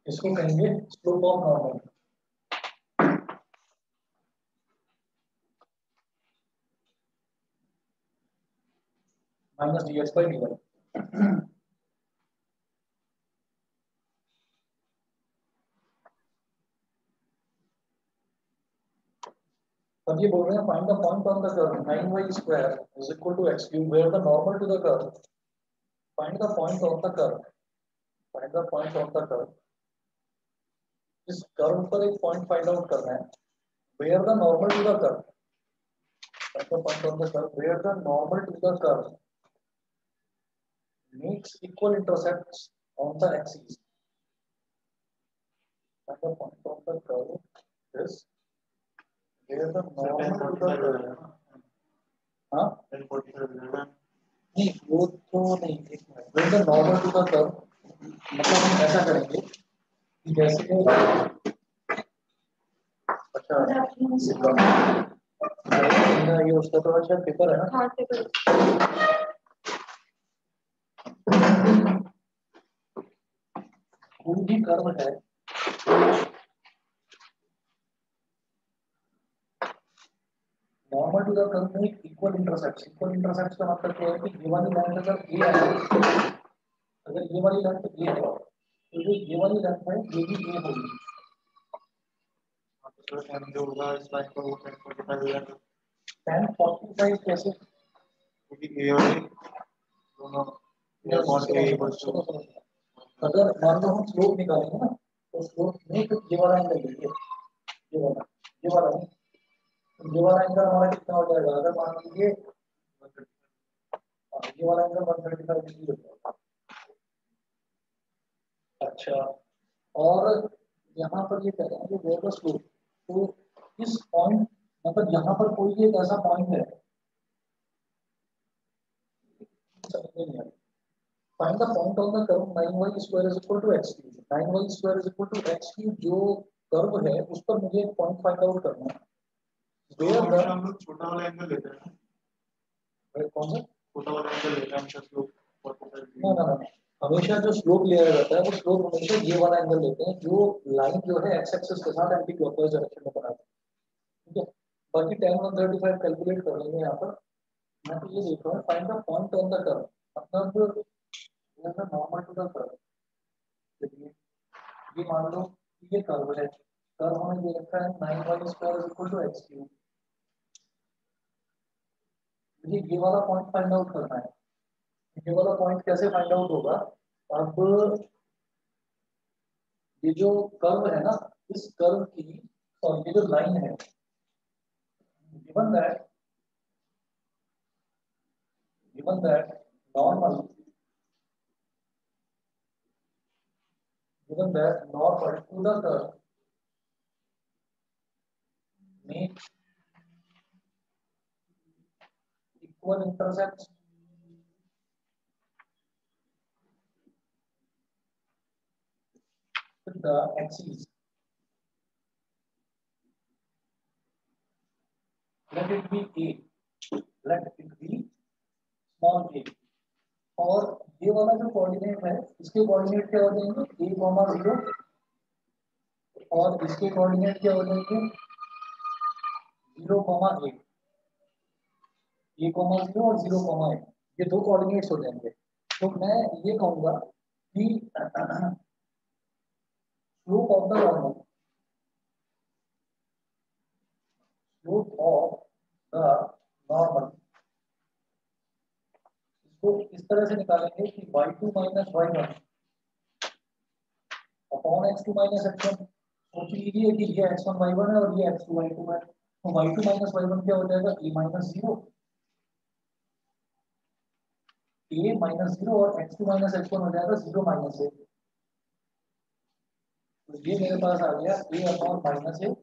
इसको कहेंगे slope of normal minus dx by dy। अब ये बोल रहे हैं find the point on the curve 9y square is equal to x cube where the normal to the curve, find the point of the curve, find the point of the curve। इस curve पर एक point find out करना है where the normal to the curve, find the point of the curve where the normal to the curve makes equal intercepts on the axis, find the point of the curve is where the normal to the curve, हाँ नहीं वो तो नहीं, एक minute, where the normal to the curve मतलब हम ऐसा करेंगे कि जैसे अच्छा ये उसका थोड़ा सा पेपर है ना, हाँ पेपर, कोई भी कर्व है नॉर्मल टू द कर्व में इक्वल इंटरसेक्ट्स, इक्वल इंटरसेक्ट्स का मतलब क्या है कि ये वाली लाइन अगर ए है, अगर ये वाली लेंथ ए है तो जो ये वाली लेंथ है ये भी ए होगी, तो tan जो होगा इस लाइन पर वो tan 45 हो जाएगा। tan 45 कैसे, क्योंकि ए और ए दोनों और ए अगर मान लो हम स्लोप निकालेंगे ना तो स्लोप नहीं तो ये वाला एंगल लेंगे, ये वाला ये वाला एंगल हमारा कितना हो जाएगा, अगर मान लीजिए ये वाला एंगल 135 डिग्री हो जाएगा। अच्छा, और यहाँ पर ये कह रहे हैं कि वेयर द स्लोप, तो इस पॉइंट मतलब यहाँ पर कोई एक ऐसा पॉइंट है, find the point on the curve 9y square is equal to x cube, 9y square is equal to x cube जो कर्व है उस पर मुझे एक पॉइंट फाइंड आउट करना है। वेयर द हम लोग छोटा वाला एंगल लेते हैं, कौन सा छोटा वाला एंगल लेते हैं स्लोप, ना हमेशा जो स्लोप लिया जाता है वो स्लोप हमेशा ये वाला एंगल लेते हैं जो लाइन जो है एक्स एक्सिस के साथ एंटी क्लॉकवाइज डायरेक्शन में बनाते हैं, ठीक है। बाकी tan 135 कैलकुलेट कर लेंगे यहाँ पर, मैं तो ये देख रहा हूँ find the point on the curve, मतलब नॉर्मल टू द कर्व, चलिए ये मान लो ये कर्व है, कर्व हमें दे रखा है 9y square is equal to x cube, मुझे ये वाला पॉइंट फाइंड आउट करना है। ये वाला पॉइंट कैसे फाइंड आउट होगा, अब ये जो कर्व है ना, इस कर्व की और ये जो लाइन है, given that normal, given that normal to the curve make equal intercepts with the axis, let it be a, let it be small a, और ये वाला जो कोऑर्डिनेट है इसके कोऑर्डिनेट क्या हो जाएंगे a, 0 और इसके कोऑर्डिनेट क्या हो जाएंगे 0, 8, a, 0 और 0, 8, ये दो कोऑर्डिनेट्स हो जाएंगे। तो मैं ये कहूंगा कि slope of the normal, slope of the normal, इसको इस तरह से निकालेंगे कि y2 minus y1 upon x2 minus x1। सोच लीजिए कि ये x1 y1 है और ये x2 y2 है, तो y2 माइनस y1 क्या हो जाएगा a माइनस 0, a माइनस 0 और x2 माइनस x1 हो जाएगा 0 माइनस a, तो ये मेरे पास आ गया a अपॉन माइनस a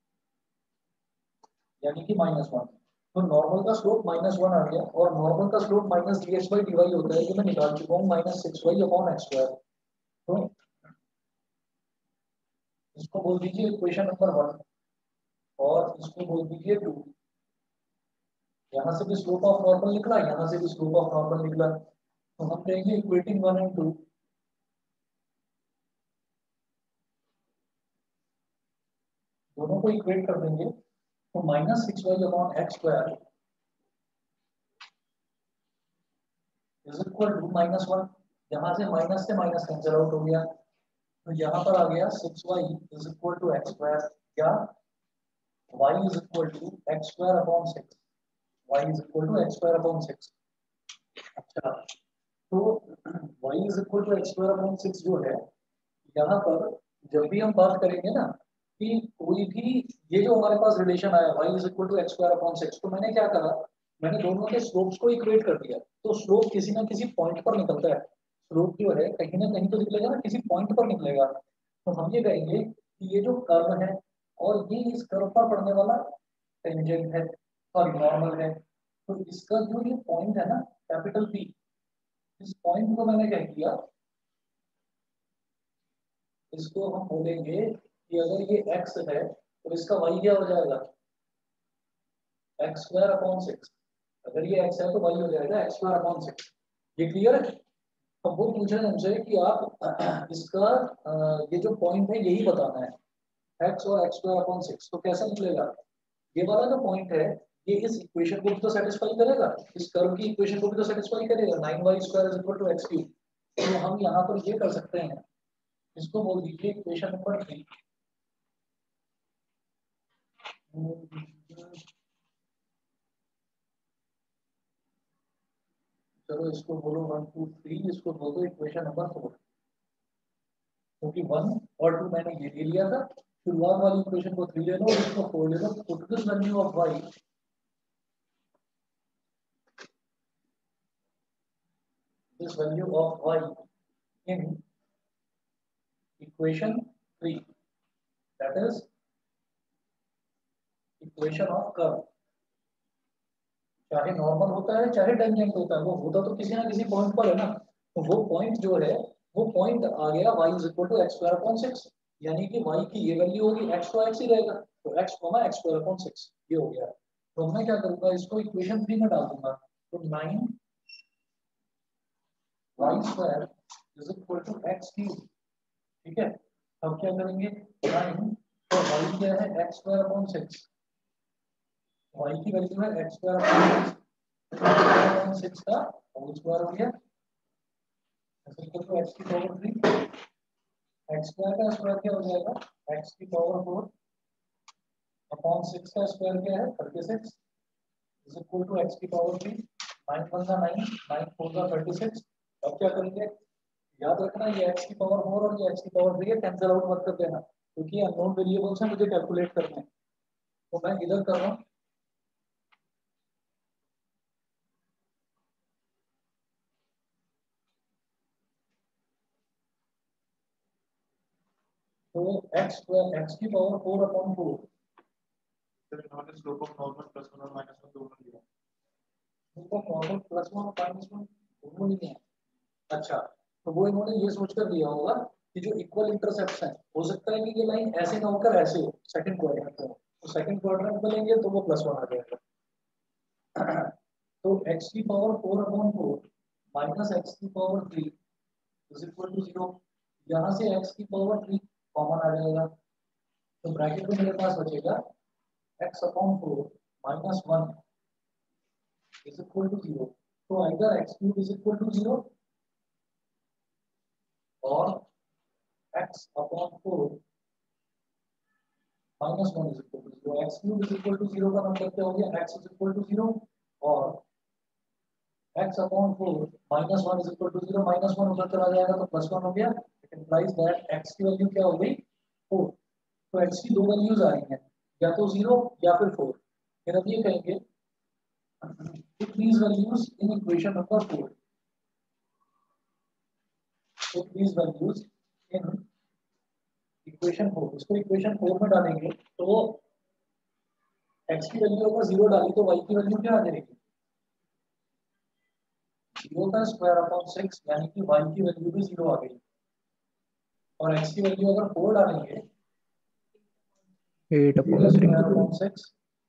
यानी कि -1। तो नॉर्मल का स्लोप -1 आ गया और नॉर्मल का slope minus dx by dy होता है, ये मैं निकाल चुका हूँ -6y अपॉन x स्क्वायर। तो इसको बोल दीजिए इक्वेशन नंबर 1 और इसको बोल दीजिए 2। यहाँ से भी स्लोप ऑफ नॉर्मल निकला, यहाँ से भी स्लोप ऑफ नॉर्मल निकला, तो हम कहेंगे इक्वेटिंग 1 एंड 2। दोनों को इक्वेट कर देंगे तो -6y/x² इज इक्वल टू -1। यहाँ से माइनस कैंसिल आउट हो गया, तो यहाँ पर आ गया 6y is equal to x² या y is equal to x²/6। y is equal to x²/6। अच्छा, तो y is equal to x²/6 जो है, यहाँ पर जब भी हम बात करेंगे ना कि कोई भी ये जो हमारे पास रिलेशन आया y is equal to x²/6, तो मैंने क्या करा, मैंने दोनों के स्लोप्स को इक्वेट कर दिया। तो स्लोप किसी ना किसी पॉइंट पर निकलता है, स्लोप जो है कहीं ना कहीं तो निकलेगा ना, किसी पॉइंट पर निकलेगा। तो हम ये कहेंगे कि ये जो कर्व है और ये इस कर्व पर पड़ने वाला टेंजेंट है और नॉर्मल है, तो इसका जो ये पॉइंट है ना कैपिटल P, इस पॉइंट को मैंने क्या किया, इसको हम बोलेंगे कि अगर ये x है तो इसका y क्या हो जाएगा, x²/6। अगर ये x है तो y हो जाएगा x²/6। ये क्लियर है। अब वो पूछ रहे हैं हमसे कि आप इसका ये जो पॉइंट है यही बताना है, x और x²/6, तो कैसा निकलेगा, ये वाला जो पॉइंट है ये इस इक्वेशन को भी तो सेटिस्फाई करेगा, इस कर्व की इक्वेशन को भी तो सेटिस्फाई करेगा, 9y² = x³। तो हम यहाँ पर ये कर सकते हैं, इसको बोल दीजिए इक्वेशन नंबर 3। चलो इसको बोलो 1 2 3, इसको बोलो इक्वेशन नंबर 4, क्योंकि 1 और 2 मैंने ये ले लिया था। शुरुआत वाली इक्वेशन को 3 ले लो और इसको 4 ले लो। Put this value of y, this value of y in equation 3, that is equation of curve। चाहे नॉर्मल होता है चाहे टेंजेंट होता है, वो होता तो किसी ना किसी पॉइंट पर है ना। तो वो पॉइंट जो है, वो पॉइंट आ गया y = x²/6, यानी कि y की ये वैल्यू होगी, x तो x ही रहेगा, तो x, x²/6 ये हो गया। तो मैं क्या करूंगा, इसको इक्वेशन 3 में डाल दूंगा, तो 9y² = x³। ठीक है, अब क्या करेंगे, 9 और y क्या है, x²/6, y की वैल्यू है x²/6 का होल स्क्वायर हो गया, x की पावर 3, x² का स्क्वायर क्या हो जाएगा, x की पावर 4 अपॉन 6 का स्क्वायर क्या है 36 इज इक्वल टू x की पावर 3। 9 1 का 9, 9 4 का 36। अब क्या करेंगे, याद रखना ये x की पावर 4 और ये x की पावर 3 है, कैंसिल आउट मत कर देना, क्योंकि अननोन वेरिएबल्स हैं, मुझे कैलकुलेट करना है। तो मैं इधर कर रहा हूँ, तो x की पावर 4 अपॉन 4, इन्होंने स्लोप ऑफ नॉर्मल +1 और -1 दोनों लिया, तो नॉर्मल +1 और -1 दोनों ही है। अच्छा, तो वो इन्होंने ये सोचकर दिया होगा कि जो इक्वल इंटरसेप्ट्स हैं, हो सकता है कि ये लाइन ऐसे ना होकर ऐसे हो, सेकंड क्वाड्रेंट में, तो सेकंड क्वाड्रेंट में लेंगे तो वो +1 आ जाएगा। तो x की पावर 4 अपॉन 4 माइनस x की पावर 3 इज इक्वल टू 0। यहाँ से x की पावर 3 कॉमन आ जाएगा, तो ब्रैकेट में मेरे पास बचेगा x upon 4 minus 1 is equal to 0। तो either x³ is equal to 0 और x upon 4 -1 is equal to 0। x³ is equal to 0 का मतलब क्या हो गया, x इज इक्वल टू 0 और x upon 4 -1 is equal to 0। -1 उधर चला जाएगा तो +1 हो गया। इट इंप्लाइज दैट x की वैल्यू क्या हो गई 4। तो x की दो वैल्यूज आ रही हैं, या तो 0 या फिर 4। फिर अब ये कहेंगे put these values in equation number 4, put these values in equation 4। इसको इक्वेशन 4 में डालेंगे तो x की वैल्यू अगर 0 डाली तो y की वैल्यू क्या आ जाएगी, 0 का स्क्वायर अपॉन 6, यानी कि y की वैल्यू भी 0 आ गई। और x की वैल्यू अगर 4 डालेंगे 8/6,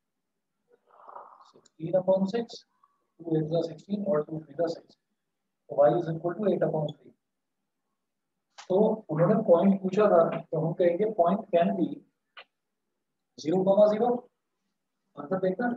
16/6, 2 8 16 और 2 3 6, तो y इज इक्वल टू 8/3। तो उन्होंने पॉइंट पूछा था, तो हम कहेंगे पॉइंट कैन बी 0,0 आंसर देखना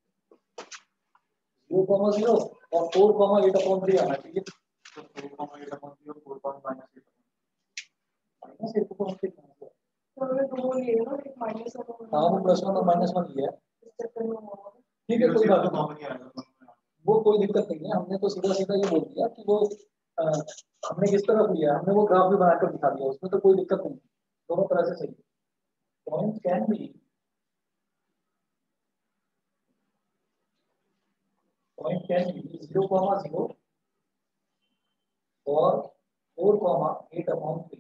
0,0 और 4,8/3 आना चाहिए। तो 4,8/3 4,-8 माइनस 8/3 तो अगर दो लिए ना एक माइनस हाँ वो +1 और -1 लिया है। इस चक्कर में होगा ठीक है कोई बात तो नहीं, कॉमन ही आएगा। वो कोई दिक्कत नहीं है। हमने तो सीधा सीधा ये बोल दिया कि वो हमने किस तरफ लिया, हमने वो ग्राफ भी बनाकर दिखा दिया, उसमें तो कोई दिक्कत नहीं, दोनों तरह से सही है। Point can be point can be 0,0 और 4,8/3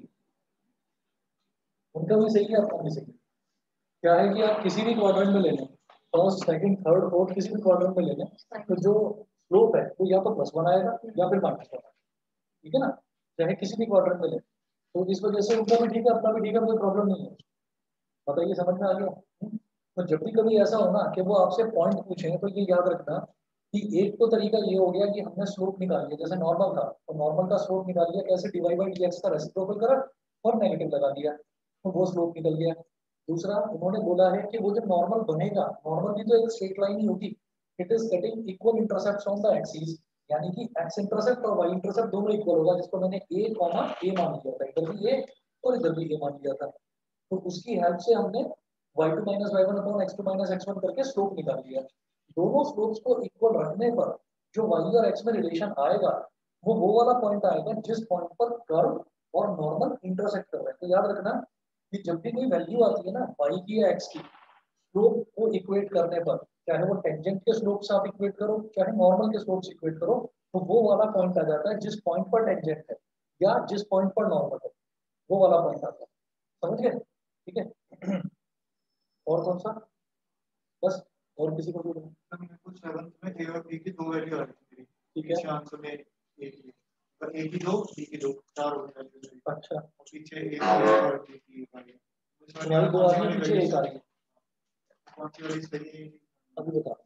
उनका भी सही है, आपका भी सही है। क्या है कि आप किसी भी क्वाड्रेंट में ले लें, फर्स्ट सेकंड थर्ड फोर्थ किसी भी क्वाड्रेंट में ले लें, तो जो स्लोप है वो या तो +1 आएगा या फिर -1, ठीक है ना, चाहे किसी भी क्वाड्रेंट में ले। तो इस वजह से उनका भी ठीक है अपना भी ठीक है, कोई प्रॉब्लम नहीं है। बताइए समझ में आ गया? तो जब भी कभी ऐसा हो ना कि वो आपसे पॉइंट पूछे तो ये याद रखना कि एक तो तरीका ये हो गया कि हमने स्लोप निकाल लिया, जैसे नॉर्मल था तो नॉर्मल का स्लोप निकाल लिया कैसे, dy/dx का रेसिप्रोकल करा और नेगेटिव लगा दिया, तो वो स्लोप निकल गया। दूसरा उन्होंने बोला है कि वो जो नॉर्मल बनेगा, नॉर्मल भी तो एक स्ट्रेट लाइन ही होगी, it is cutting equal intercepts on the axis, यानी कि एक्स इंटरसेप्ट और वाई इंटरसेप्ट दोनों इक्वल होगा, जिसको मैंने a, a मान लिया था, इधर भी a और इधर भी a मान लिया था। तो उसकी हेल्प से हमने y2 - y1 x2 - x1 करके स्लोप निकाल लिया। दोनों स्लोप्स को इक्वल रखने पर जो y और x में रिलेशन आएगा वो वाला पॉइंट आएगा जिस पॉइंट पर कर्व और नॉर्मल इंटरसेक्ट कर रहे हैं। तो याद रखना कि जब भी कोई वैल्यू आती है ना y की या x की, स्लोप को इक्वेट करने पर, चाहे वो टेंजेंट के स्लोप से आप इक्वेट करो चाहे नॉर्मल के स्लोप से इक्वेट करो, तो वो वाला पॉइंट आ जाता है जिस पॉइंट पर टेंजेंट है या जिस पॉइंट पर नॉर्मल है, वो वाला पॉइंट आता है। समझ गए? ठीक है। और कौन सा? बस और किसी को भी? मैंने कुछ 7th में a और b की 2 वैल्यू आ रही थी, ठीक है, पीछे आंसर में a की, पर a की 2 b की 2 4 हो गया। अच्छा और पीछे a की 1 और b की 1 आ गई। तुम्हारी 2 आ रही है, पीछे 1 आ रही है, कौन सी वाली सही है? अभी बता।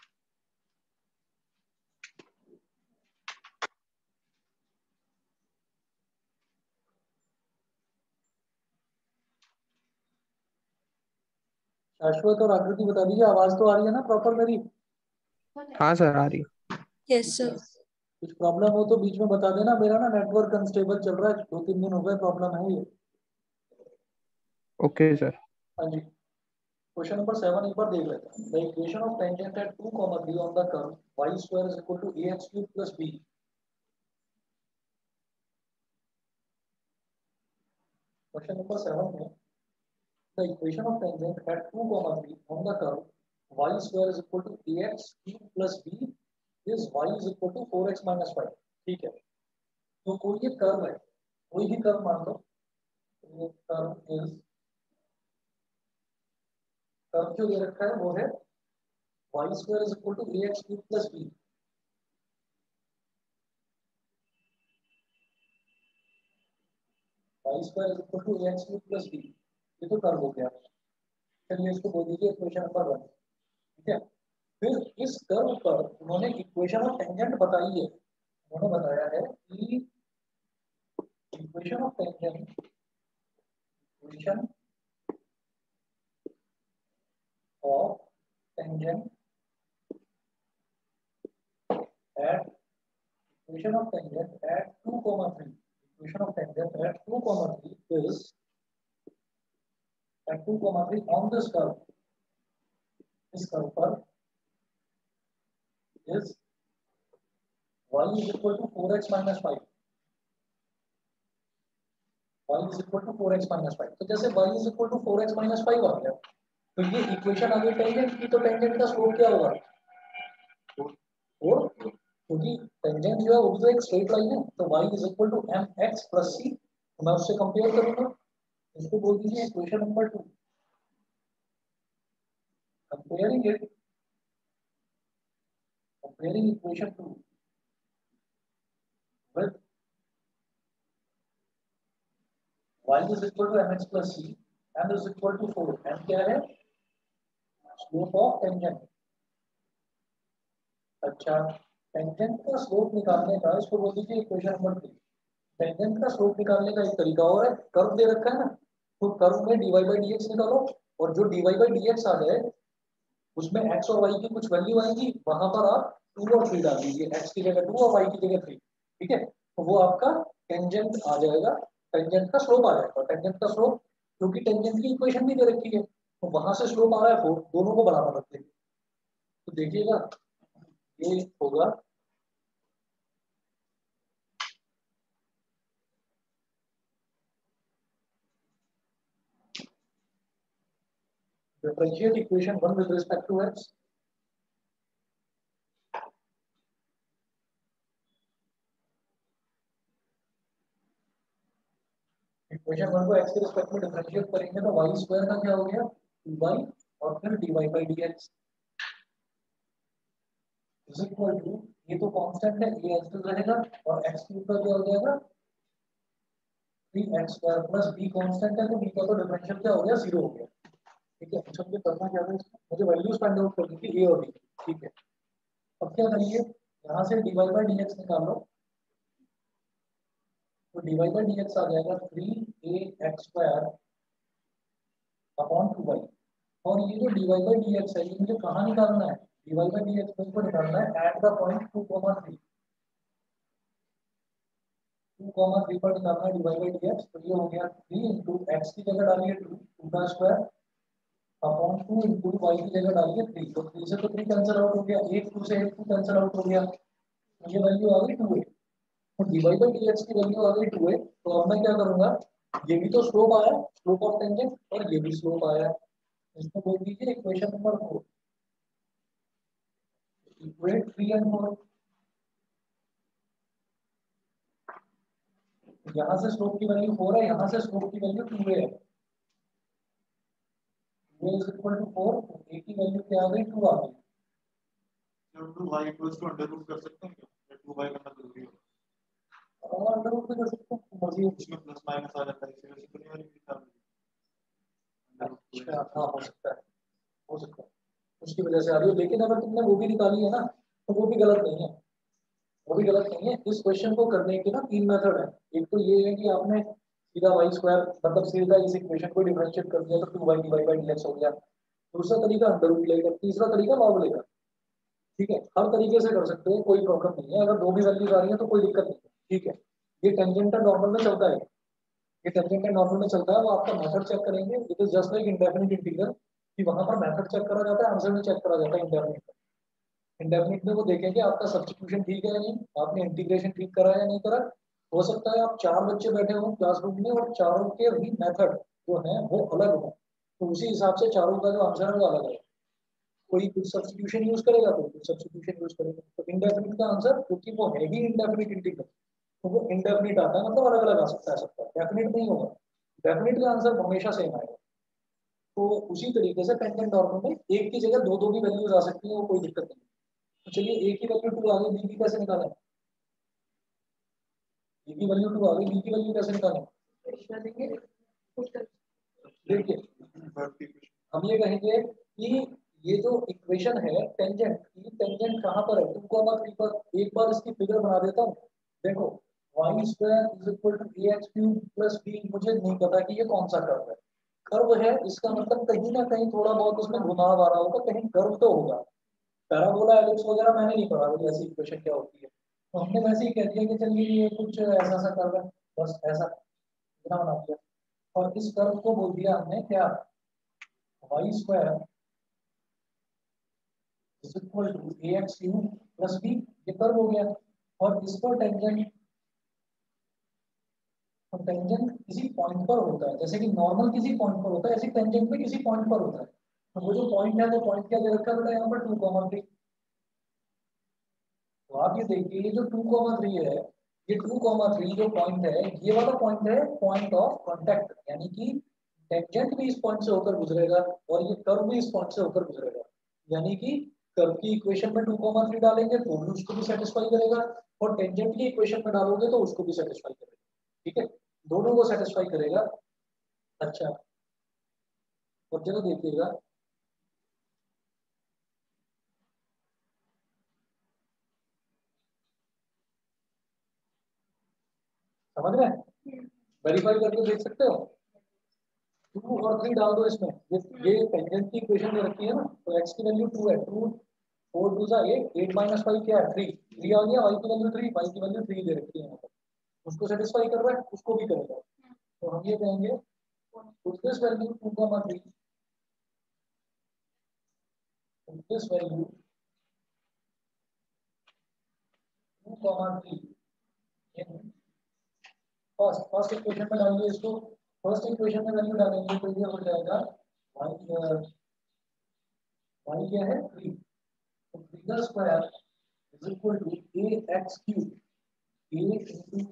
शाश्वत और आकृति बता दीजिए, आवाज तो आ रही है ना प्रॉपर मेरी? हाँ सर आ रही। Yes sir. कुछ प्रॉब्लम हो तो बीच में बता देना, मेरा ना नेटवर्क अनस्टेबल चल रहा है, 2-3 दिन हो गए, प्रॉब्लम है ये। Okay sir. हाँ जी, क्वेश्चन नंबर 7 एक बार देख लेते हैं। The equation of tangent at 2,3 on the curve y² = ax³ + b। Question number 7 में the equation of tangent at 2,3 on the curve y² = ax³ + b is y = 4x - 5। ठीक है, तो कोई ये कर्व है, कोई भी कर्व मान लो, ये कर्व इज, कर्व जो दे रखा है वो है y² = ax³ + b। y² = ax³ + b, ये तो कर्व हो गया। चलिए इसको बोल दीजिए इक्वेशन नंबर 1। ठीक है, फिर इस कर्व पर उन्होंने इक्वेशन ऑफ टेंजेंट बताई है। उन्होंने बताया है कि equation of tangent, equation of tangent at equation of tangent at 2,3, equation of tangent at 2,3 is at 2,3 on this curve, this curve पर is y = 4x - 5, y = 4x - 5। तो जैसे y = 4x - 5 आ गया, तो ये इक्वेशन आ गई टेंजेंट की, तो tangent का स्लोप क्या होगा? 4, क्योंकि टेंजेंट जो है वो भी तो एक स्ट्रेट लाइन है, तो y = mx + c, तो मैं उससे कंपेयर करूंगा, इसको बोल दीजिए equation number 2। comparing it, comparing equation 2 with y = mx + c, m = 4, m क्या है? Slope of tangent. अच्छा, टेंजेंट का स्लोप निकालने का, इसको बोल दीजिए इक्वेशन नंबर 3। टेंजेंट का स्लोप निकालने का एक तरीका और है, कर्व दे रखा है ना, तो कर्व में dy/dx निकालो और जो dy बाई डी एक्स आ जाए उसमें x और y की कुछ वैल्यू आएगी, वहां पर आप 2 और 3 डाल दीजिए, x की जगह 2 और y की जगह 3, ठीक है। तो वो आपका टेंजेंट आ जाएगा, टेंजेंट का स्लोप आ जाएगा। टेंजेंट का स्लोप, क्योंकि टेंजेंट की इक्वेशन भी दे रखी है, तो वहां से स्लोप आ रहा है 4, दोनों को बराबर रख देंगे। तो देखिएगा ये होगा differentiate equation 1 with respect to x. इक्वेशन 1 को x के रिस्पेक्ट में डिफरेंशिएट करेंगे तो y स्क्वायर का क्या हो गया 2y और फिर dy by dx is equal to, ये तो कांस्टेंट है, ये x रहेगा और x क्यूब का क्या हो जाएगा 3x square plus b constant है, तो b का तो डिफरेंशियल क्या हो गया 0 हो गया, ठीक है। अच्छा मुझे करना क्या है, मुझे वैल्यूज फाइंड आउट करनी थी a और b, ठीक है। अब क्या करिए, यहाँ से dy बाई dx निकाल लो, तो dy बाई dx आ जाएगा 3ax स्क्वायर अपॉन 2y। और ये जो dy बाई dx है ये मुझे कहाँ निकालना है, dy बाई dx को निकालना है एट द पॉइंट 2,3, 2,3 पर निकालना है dy बाई dx। तो ये हो गया 3 इंटू एक्स की जगह डालिए 2, 2 का स्क्वायर अपॉन 2 इंटू वाई की जगह डालिए 3, तो 3 से तो 3 कैंसिल आउट हो गया, 1 2 से 1 2 कैंसिल आउट हो गया, तो ये वैल्यू आ गई 2a। तो dy बाई dx की वैल्यू आ गई 2a। तो अब मैं क्या करूंगा, ये भी तो स्लोप आया, स्लोप ऑफ टेंजेंट, और ये भी स्लोप आया, इसको बोल दीजिए इक्वेशन नंबर 4, इक्वेट 3 एंड 4। यहाँ से स्लोप की वैल्यू 4 है, यहाँ से स्लोप की वैल्यू 2a है, 2a इज इक्वल टू 4, तो a की वैल्यू क्या आ गई 2 आ गई। जब 2y equals to under root कर सकते हैं क्या, या 2y करना जरूरी है? और अंडर रूट भी कर सकते हैं, मर्जी है। उसमें प्लस माइनस आ जाता है, इसी वजह से दुनिया वाली निकाल अच्छा हाँ हो सकता है, हो सकता है उसकी वजह से आ रही है, लेकिन अगर तुमने वो भी निकाली है ना तो वो भी गलत नहीं है, वो भी गलत नहीं है। इस क्वेश्चन को करने के ना 3 मेथड है। एक तो ये है कि आपने सीधा वाई स्क्वायर मतलब सीधा इस इक्वेशन को डिफरेंशिएट कर दिया तो 2y dy बाई dx हो गया। दूसरा तरीका अंडर रूट लेकर, तीसरा तरीका लॉग लेकर, ठीक है। हर तरीके से कर सकते हो, कोई प्रॉब्लम नहीं है, अगर दो भी वैल्यूज आ रही है तो कोई दिक्कत नहीं है, ठीक है। ये टेंजेंटल नॉर्मल में चलता है, ये टेंजेंटल नॉर्मल में चलता है, वो आपका मेथड चेक करेंगे, it is just like indefinite integral कि वहां पर मेथड चेक करा जाता है, आंसर नहीं चेक करा जाता है। इंडेफिनिट इंडेफिनिट में वो देखेंगे आपका सब्स्टिट्यूशन ठीक है या नहीं, आपने इंटीग्रेशन ठीक करा है या नहीं करा। हो सकता है आप 4 बच्चे बैठे हो क्लासरूम में और चारों के भी मेथड जो है वो अलग हो, तो उसी हिसाब से चारों का जो आंसर है वो अलग है। कोई कुछ सब्स्टिट्यूशन यूज करेगा, कोई कुछ सब्स्टिट्यूशन यूज करेगा, तो इंडेफिनिट का आंसर क्योंकि वो है ही इंडेफिनिट इंटीग्रल, तो वो इंडेफिनिट आता है, मतलब अलग अलग आ सकता है सबका, डेफिनिट नहीं होगा। डेफिनिट का आंसर हमेशा सेम आएगा। तो उसी तरीके से टेंजेंट नॉर्मल में एक की जगह दो दो भी वैल्यूज आ सकती है, वो कोई दिक्कत नहीं। तो चलिए ए की वैल्यू 2 आ गई, बी की कैसे निकालें, ए की वैल्यू 2 आ गई, बी की वैल्यू कैसे निकालें, देखिए हम ये कहेंगे कि ये जो इक्वेशन है टेंजेंट की, टेंजेंट कहाँ पर है 2,3 पर। एक बार इसकी फिगर बना देता हूँ, देखो y square is equal to a x cube plus b, मुझे नहीं पता कि ये कौन सा कर्व है, कर्व है इसका मतलब कहीं ना कहीं थोड़ा बहुत उसमें घुमाव आ रहा होगा, कहीं कर्व तो होगा। पैराबोला एलिप्स वगैरह मैंने नहीं पढ़ा भाई ऐसी इक्वेशन क्या होती है, तो हमने वैसे ही कह दिया कि चलिए ये कुछ ऐसा सा कर्व है, बस ऐसा इतना बना दिया। और इस कर्व को बोल दिया हमने क्या, y square is equal to a x cube plus b, ये कर्व हो गया। और इस पर टेंजेंट, तो टेंजेंट किसी पॉइंट पर होता है, जैसे कि नॉर्मल किसी पॉइंट पर होता है, ऐसे टेंजेंट भी किसी पॉइंट पर होता है। तो वो जो पॉइंट है वो पॉइंट क्या दे रखा है बेटा यहाँ पर 2,3। तो आप ये देखिए ये जो 2,3 है, ये 2,3 जो पॉइंट है, ये वाला पॉइंट है पॉइंट ऑफ कांटेक्ट, यानी कि टेंजेंट भी इस पॉइंट से होकर गुजरेगा और ये कर्व भी इस पॉइंट से होकर गुजरेगा, यानी कि कर्व की इक्वेशन में 2,3 डालेंगे तो भी उसको भी सेटिस्फाई करेगा, और टेंजेंट की इक्वेशन में डालोगे तो उसको भी सेटिस्फाई करेगा, ठीक है, दोनों को सेटिस्फाई करेगा। अच्छा और जरा देखिएगा, समझ रहे हैं, वेरीफाई करके देख सकते हो। 2 और 3 डाल दो इसमें। ये टेंजेंट की इक्वेशन दे रखी है ना, तो x की वैल्यू 2 है, 2 4 2 जा 8, 8 माइनस 5 क्या है 3, 3 आ गया, y की वैल्यू 3, y की वैल्यू 3 दे रखी है यहाँ पर, उसको सेटिस्फाई कर रहा है, उसको भी करेगा। तो हम ये कहेंगे put this value 2, 3, put this value 2, 3 in first equation में डालिए इसको। फर्स्ट इक्वेशन में वैल्यू डालेंगे तो ये हो जाएगा y क्या है 3, तो 3 का square is equal to ax cube, a into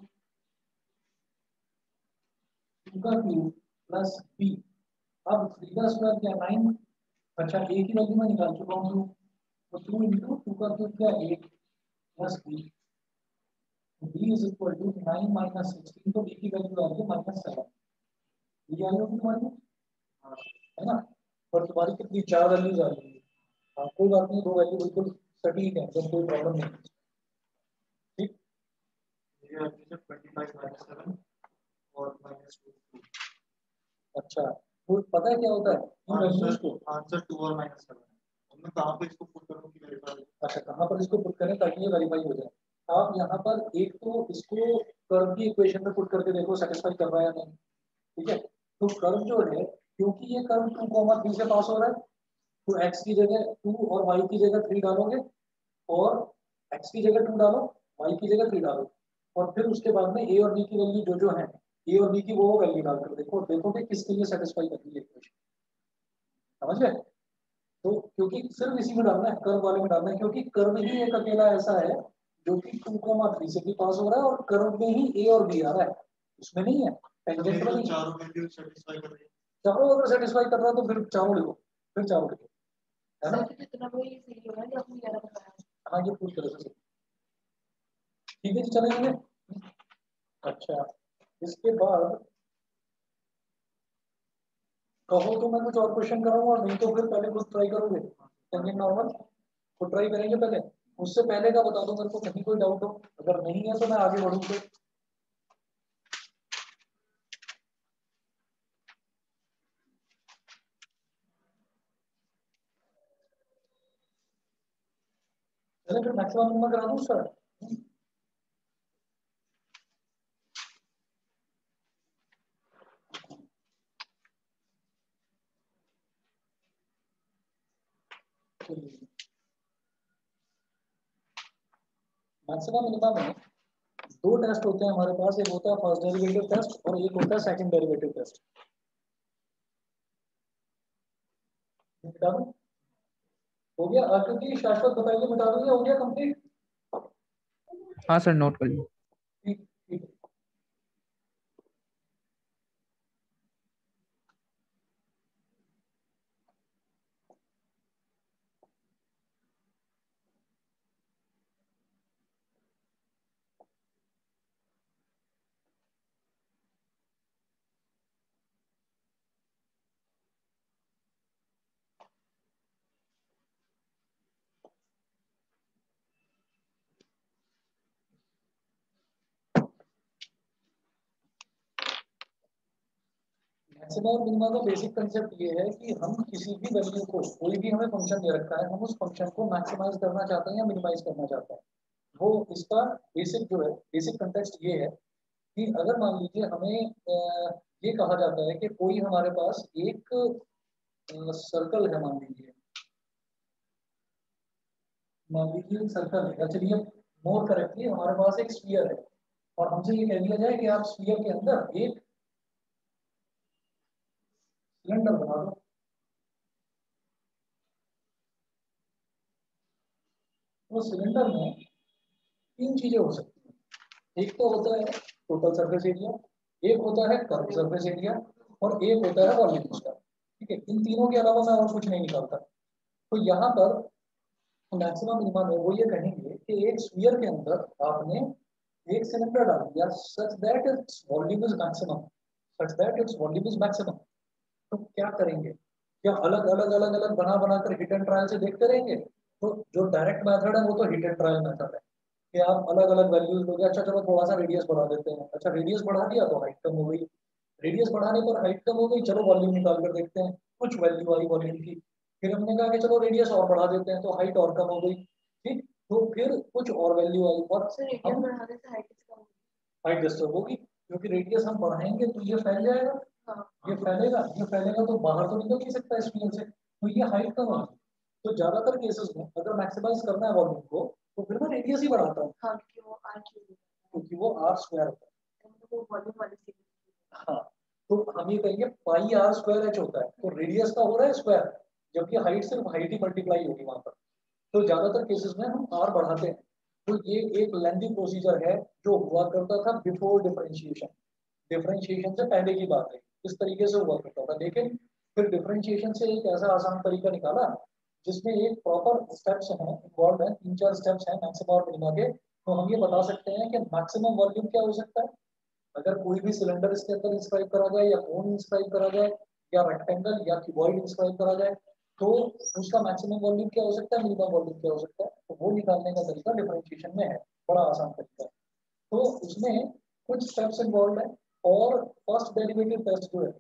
2 का क्यूब प्लस b। अब 3 का स्क्वायर क्या 9, अच्छा a की वैल्यू मैं निकाल चुका हूँ, तो 2 into 2 का क्यूब क्या 8 plus b, b is equal to 9 minus 16, तो b की वैल्यू आ गई -7। ये आ गई तुम्हारी, है ना। और तुम्हारी कितनी 4 वैल्यूज आ गई। हाँ कोई बात नहीं, 2 वैल्यू बिल्कुल सटीक है, तो कोई प्रॉब्लम नहीं। ठीक, ये आपके 25 -7 और -2। अच्छा तो पता है क्या होता है इन वैल्यूज को, आंसर 2 और -7 हमने कहाँ पे इसको पुट करूँ कि वेरीफाई। अच्छा कहाँ पर इसको पुट करें ताकि ये वेरीफाई हो जाए। आप यहाँ पर एक तो इसको कर्व की इक्वेशन में पुट करके देखो सेटिस्फाई कर रहा है या नहीं। ठीक है, तो कर्व जो है, क्योंकि ये कर्व 2, 3 से पास हो रहा है, तो x की जगह 2 और y की जगह 3 डालोगे, और x की जगह 2 डालो, y की जगह 3 डालो, और फिर उसके बाद में a और b की वैल्यू जो जो है, a और b की वो वैल्यू डालकर देखो, देखो कि किसके लिए सेटिस्फाई करती है इक्वेशन। समझ गए। तो क्योंकि सिर्फ इसी में डालना है, कर्व वाले में डालना है, क्योंकि कर्व ही एक अकेला ऐसा है जो कि 2, 3 से भी पास हो रहा है, और कर्व में ही a और b आ रहा है, उसमें नहीं है टेंजेंट में नहीं। चारों वैल्यू सेटिस्फाई कर रही है, चारों अगर सेटिस्फाई कर रहा है तो फिर चारों लिखो, फिर चारों लिखो, है ना। जितना वो ये सही हो रहा है जो आपने 11 बताया। हाँ ये पूरी तरह से ठीक है जी, चलेंगे। अच्छा इसके बाद कहो तो मैं कुछ और क्वेश्चन कराऊंगा, नहीं तो फिर पहले खुद ट्राई करोगे टेंजेंट नॉर्मल, तो ट्राई करेंगे पहले। उससे पहले का बता दो मेरे को, कहीं कोई डाउट हो, अगर नहीं है तो मैं आगे बढ़ूँ फिर। चले फिर मैक्सिमम मिनिमम करा दूँ सर। मैक्सिमम मिनिमम में दो टेस्ट होते हैं हमारे पास, एक होता है फर्स्ट डेरिवेटिव टेस्ट और एक होता है सेकंड डेरिवेटिव टेस्ट। मिटा दूं? हो गया क्योंकि शाश्वत बताइए, मिटा दूंगा, हो गया कंप्लीट। हाँ सर, नोट कर लीजिए। ठीक ठीक है। मैक्सिमम और मिनिमम का बेसिक कंसेप्ट ये है कि हम किसी भी वैल्यू को, कोई भी हमें फंक्शन दे रखा है, हम उस फंक्शन को मैक्सिमाइज करना चाहते हैं या मिनिमाइज करना चाहते हैं। वो इसका बेसिक जो है, बेसिक कंटेक्स्ट ये है कि अगर मान लीजिए हमें ये कहा जाता है कि कोई हमारे पास एक सर्कल है, मान लीजिए सर्कल है, चलिए मोर करेक्टली हमारे पास एक स्फीयर है, और हमसे ये कह दिया जाए कि आप स्फीयर के अंदर एक सिलेंडर बना दो। तो सिलेंडर में तीन चीजें हो सकती हैं, एक तो होता है टोटल सरफेस एरिया, एक होता है कर्व सरफेस एरिया, और एक होता है वॉल्यूम उसका। ठीक है, इन तीनों के अलावा मैं और कुछ नहीं निकालता। तो यहाँ पर मैक्सिमम मिनिमम है वो ये कहेंगे कि एक स्फीयर के अंदर आपने एक सिलेंडर डाल दिया such that its volume is maximum, such that its volume is maximum. तो क्या करेंगे, क्या अलग अलग अलग अलग बना बनाकर हिट एंड ट्रायल से देखते रहेंगे? तो जो डायरेक्ट मेथड है वो तो हिट एंड ट्रायल मेथड है कि आप अलग अलग वैल्यूज लोगे, अच्छा चलो थोड़ा सा रेडियस बढ़ा देते हैं, अच्छा रेडियस बढ़ा दिया तो हाइट कम हो गई, रेडियस बढ़ाने पर हाइट कम हो गई, चलो वॉल्यूम निकाल कर देखते हैं, कुछ वैल्यू आई वॉल्यूम की। फिर हमने कहा कि चलो रेडियस और बढ़ा देते हैं, तो हाइट और कम हो गई। ठीक, तो फिर कुछ और वैल्यू आई और सर रेडियस बढ़ाने से हाइट कम होगी। हाइट डिस्टर्ब होगी, क्योंकि रेडियस हम बढ़ाएंगे तो ये फैल जाएगा। हाँ। ये फैलेगा तो बाहर तो निकल नहीं सकता स्फीयर से, तो ये हाइट कम होगी। तो ज्यादातर केसेस में अगर मैक्सिमाइज करना है वॉल्यूम को, तो फिर मैं रेडियस ही बढ़ाता हूँ। हाँ, क्योंकि वो आर स्क्वायर होता है। वो वॉल्यूम वाली चीज। हाँ, तो हम ये कहेंगे पाई आर स्क्वायर एच होता है, तो रेडियस का हो रहा है स्क्वायर, जबकि हाइट सिर्फ हाइट ही मल्टीप्लाई होगी वहां पर। तो ज्यादातर केसेस में हम आर बढ़ाते हैं। तो ये एक लेंथी प्रोसीजर है जो हुआ करता था बिफोर डिफरेंशिएशन। डिफरेंशिएशन से पहले की बात है, इस तरीके से हुआ करता था। लेकिन फिर डिफरेंशिएशन से एक ऐसा आसान तरीका निकाला जिसमें एक प्रॉपर स्टेप्स हैं इन्वॉल्व है, 3-4 स्टेप्स हैं मैक्सिमम और मिनिमम के। तो हम ये बता सकते हैं कि मैक्सिमम वॉल्यूम क्या हो सकता है अगर कोई भी सिलेंडर इसके अंदर इंस्क्राइब करा जाए, या कोन इंस्क्राइब करा जाए, या रेक्टेंगल या क्यूबॉइड इंस्क्राइब करा जाए, तो उसका मैक्सिमम वॉल्यूम क्या हो सकता है, मिनिमम वॉल्यूम क्या हो सकता है। तो वो निकालने का तरीका डिफरेंशिएशन में है, बड़ा आसान तरीका है। तो उसमें कुछ स्टेप्स इन्वॉल्व है, और फर्स्ट डेरिवेटिव टेस्ट जो है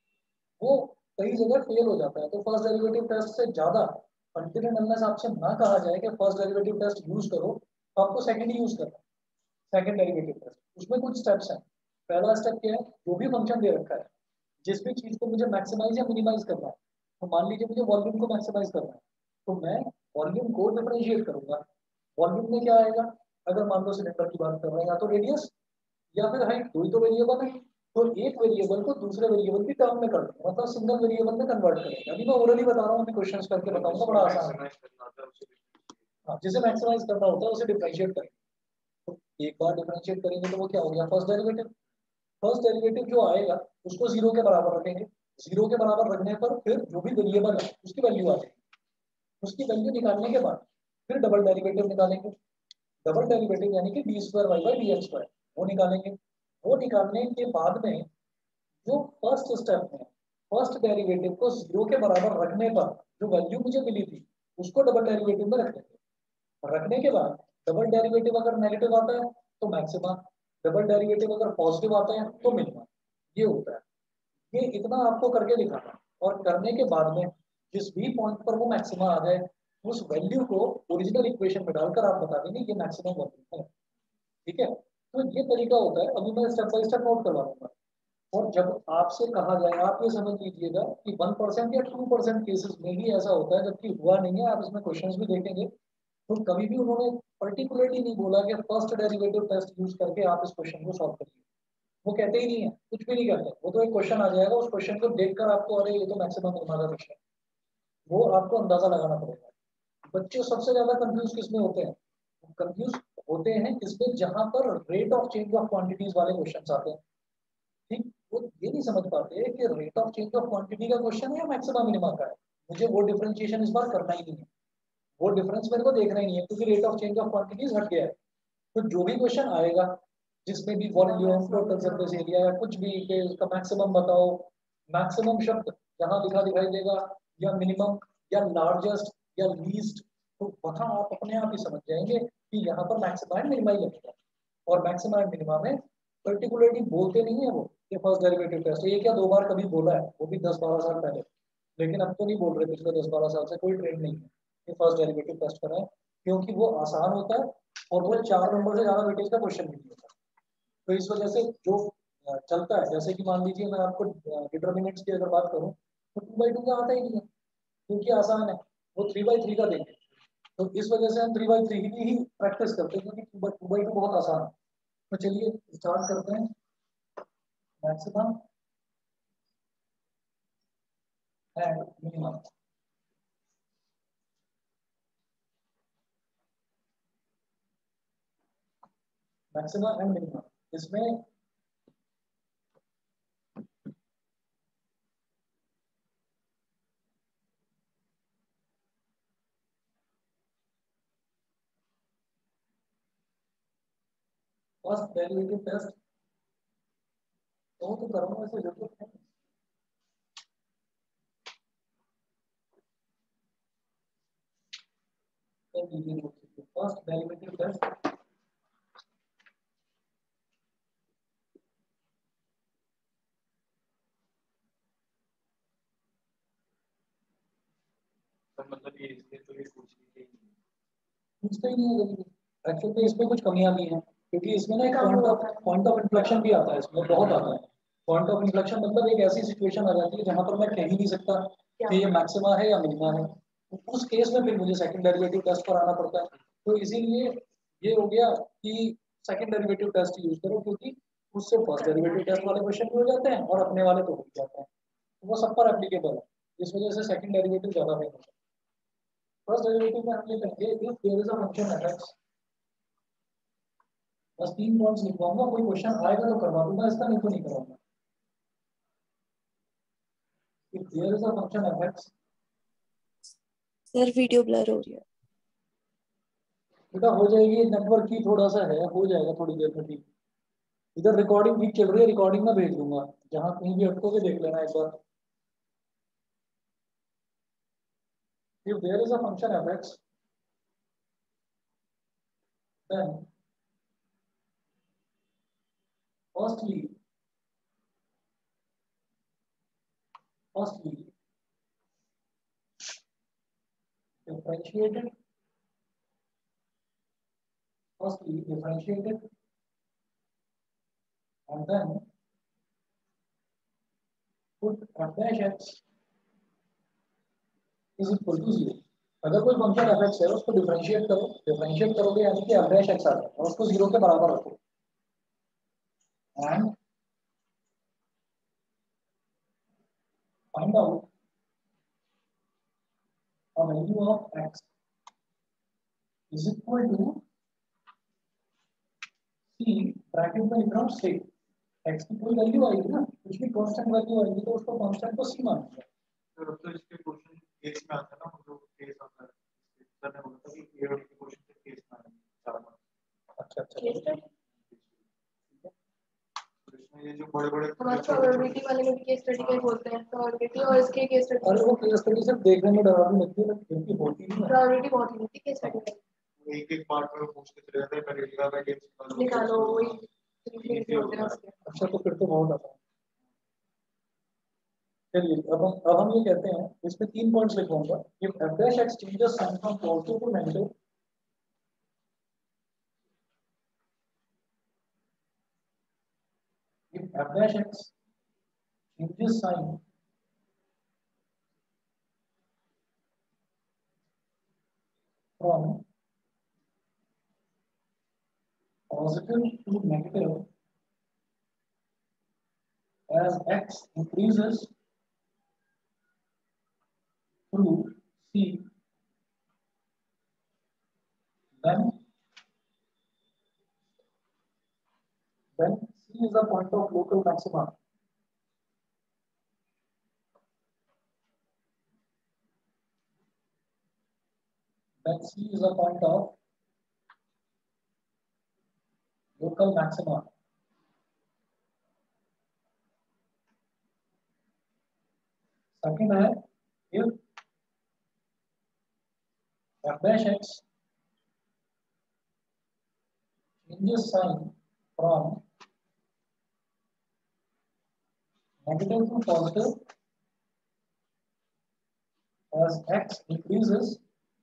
वो कई जगह फेल हो जाता है। तो फर्स्ट डेरिवेटिव टेस्ट से ज्यादा कंटिन्यू अनलेस आपसे ना कहा जाए कि फर्स्ट डेरिवेटिव टेस्ट यूज करो, तो आपको सेकंड ही यूज करना है, सेकंड डेरिवेटिव टेस्ट। उसमें कुछ स्टेप्स हैं। पहला स्टेप क्या है, जो भी फंक्शन दे रखा है, जिस भी चीज को मुझे मैक्सिमाइज या मिनिमाइज करना है, तो मान लीजिए मुझे वॉल्यूम को मैक्सिमाइज करना है, तो मैं वॉल्यूम को डिफरेंशिएट करूंगा। वॉल्यूम में क्या आएगा, अगर मान लो सिलेंडर की बात कर रहे हैं, या तो रेडियस या फिर हाइट, दो ही तो वेरिएबल है। तो एक वेरिएबल को दूसरे वेरिएबल की टर्म में कर देंगे, मतलब सिंगल वेरिएबल में कन्वर्ट करेंगे। अभी मैं ओरली बता रहा हूँ, अभी क्वेश्चंस करके बताऊंगा, बड़ा आसान है। हाँ, जिसे मैक्सिमाइज करना होता है उसे डिफरेंशिएट करेंगे। तो एक बार डिफरेंशिएट करेंगे तो वो क्या हो गया, फर्स्ट डेरिवेटिव। फर्स्ट डेरिवेटिव जो आएगा उसको जीरो के बराबर रखेंगे। जीरो के बराबर रखने पर फिर जो भी वेरिएबल है उसकी वैल्यू आ जाएगी। उसकी वैल्यू निकालने के बाद फिर डबल डेरिवेटिव निकालेंगे। डबल डेरिवेटिव यानी कि d square y by d x square, वो निकालेंगे। वो निकालने के बाद में जो फर्स्ट स्टेप है, फर्स्ट डेरिवेटिव को जीरो के बराबर रखने पर जो वैल्यू मुझे मिली थी उसको डबल डेरिवेटिव में रख देंगे। रखने के बाद डबल डेरिवेटिव अगर नेगेटिव आता है तो मैक्सिमा, डबल डेरिवेटिव अगर पॉजिटिव आता है तो मिनिमा। ये होता है। ये इतना आपको करके दिखाना, और करने के बाद में जिस भी पॉइंट पर वो मैक्सिमा आ जाए, उस वैल्यू को ओरिजिनल इक्वेशन में डालकर आप बता देंगे ये मैक्सिमम वैल्यू है। ठीक है, तो ये तरीका होता है। अभी मैं स्टेप बाय स्टेप नोट करवा दूंगा। और जब आपसे कहा जाए, आप ये समझ लीजिएगा कि 1% या 2% केसेस में ही ऐसा होता है, जबकि हुआ नहीं है। आप इसमें क्वेश्चंस भी देखेंगे तो कभी भी उन्होंने पर्टिकुलरली नहीं बोला कि फर्स्ट डेरिवेटिव टेस्ट यूज करके आप इस क्वेश्चन को सॉल्व करिए। वो कहते ही नहीं है, कुछ भी नहीं कहते। वो तो एक क्वेश्चन आ जाएगा, उस क्वेश्चन को देखकर आपको अरे ये तो मैक्सिमम मिनिमा का क्वेश्चन, वो आपको अंदाजा लगाना पड़ेगा। बच्चे सबसे ज्यादा कंफ्यूज किसमें होते हैं, कंफ्यूज होते हैं इसमें जहां पर rate of change of quantities वाले क्वेश्चन आते हैं। ठीक, वो ये नहीं समझ पाते कि rate of change of quantity का क्वेश्चन है या मैक्सिमम मिनिमा का है। मुझे वो डिफरेंशिएशन इस बार करना ही नहीं है, वो डिफरेंस मेरे को देखना ही नहीं है, क्योंकि rate of change of quantities हट गया है। तो जो भी क्वेश्चन आएगा जिसमें भी वॉल्यूम, टोटल सरफेस एरिया या कुछ भी कि उसका मैक्सिमम बताओ, मैक्सिमम शब्द जहां लिखा दिखाई देगा, या मिनिमम, या लार्जेस्ट, या लीस्ट, तो वहां आप अपने आप ही समझ जाएंगे कि यहाँ पर मैक्सिमा एंड मिनिमा ही लगेगा। और मैक्सिमा एंड मिनिमा में पर्टिकुलरली बोलते नहीं है वो कि फर्स्ट डेरिवेटिव टेस्ट, एक या दो बार कभी बोला है, वो भी 10-12 साल पहले। लेकिन अब तो नहीं बोल रहे, पिछले 10-12 साल से कोई ट्रेंड नहीं है कि फर्स्ट डेरिवेटिव टेस्ट कराएं, क्योंकि वो आसान होता है और वो 4 नंबर से ज्यादा वेटेज का क्वेश्चन भी नहीं होता। तो इस वजह से जो चलता है, जैसे कि मान लीजिए मैं आपको डिटर्मिनेंट्स की अगर बात करूं, तो 2/2 का आता ही नहीं है, क्योंकि आसान है। वो 3/3 का देंगे। तो इस वजह से हम 3/3 की ही प्रैक्टिस करते हैं, क्योंकि 2/2 बहुत आसान है। तो चलिए स्टार्ट करते हैं। Maximum and minimum. Maximum and minimum, इसमें फर्स्ट डेरिवेटिव टेस्ट तो करूंगा, ऐसे जरूरत है। फर्स्ट डेरिवेटिव टेस्ट सर मतलब ये इसलिए तो ये पूछ लीजिए पूछते ही नहीं है। एक्चुअली तो इसमें कुछ कमियां भी हैं क्योंकि इसमें ना एक कम होता है। पॉइंट ऑफ इन्फ्लेक्शन भी आता है, इसमें बहुत आता है। पॉइंट ऑफ इन्फ्लेक्शन मतलब एक ऐसी सिचुएशन आ जाती है जहां पर मैं कह ही नहीं सकता कि ये मैक्सिमा है या मिनिमा है। उस केस में फिर मुझे सेकंड डेरिवेटिव टेस्ट पर आना पड़ता है। तो इसीलिए ये हो गया कि सेकंड डेरिवेटिव टेस्ट यूज करो, क्योंकि उससे फर्स्ट डेरिवेटिव टेस्ट वाले क्वेश्चन भी हो जाते हैं और अपने वाले तो हो ही जाते हैं। तो वो सब पर एप्लीकेबल है, इस वजह से सेकंड डेरिवेटिव ज्यादा फेमस है। फर्स्ट डेरिवेटिव में हम ये कहेंगे if there is a function f(x), बस 3 पॉइंट्स लिखवाऊंगा, कोई क्वेश्चन आएगा तो करवा दूंगा, इसका नहीं तो नहीं करवाऊंगा। If there is a function f(x), sir video blur हो रही है। बेटा हो जाएगी, नेटवर्क की थोड़ा सा है, हो जाएगा थोड़ी देर में ठीक। इधर रिकॉर्डिंग ठीक चल रही है, रिकॉर्डिंग में भेज दूंगा, जहां कहीं भी अटकोगे देख लेना एक बार। If there is a function f(x), then firstly differentiated and then put f dash x is equal to 0। अगर कोई फंक्शन f(x) है उसको डिफरेंशिएट करो, डिफरेंशिएट करोगे यानी कि f dash x आ जाएगा और उसको 0 के बराबर रखो and find out a value of x is equal to c bracket में लिख रहा हूँ से x की कोई वैल्यू आएगी ना, कुछ भी कांस्टेंट वैल्यू आएगी तो उसको कांस्टेंट को c मानेंगे। सर अब तो इसके क्वेश्चन केस में आता है ना, जो केस आता है सर ने बोला था कि ये वाले क्वेश्चन के केस में आएंगे 4 मार्क्स। अच्छा अच्छा केस स्टडी तो इसमें ये जो बड़े-बड़े हमारे प्रोबेबिलिटी वाले में केस स्टडी के बोलते हैं, प्रोबेबिलिटी और इसके केस स्टडी। अरे वो केस स्टडी सिर्फ देखने में डरावनी लगती है क्योंकि होती नहीं है। प्रोबेबिलिटी बहुत ही होती है केस स्टडी में। एक-एक पार्ट में पूछ के चले जाते हैं, करेगा का केस निकालो वही इजी होता है। अच्छा तो फिर तो बहुत आता है। चलिए अब हम ये कहते हैं, इसमें 3 पॉइंट्स लिखवाऊंगा। If f dash x changes sign from positive to negative, if f dash x changes sign from positive to negative as x increases through c, then c is the point of local maxima. Then c is the point of local maxima. Second है if f dash x changes sign from negative to positive as x increases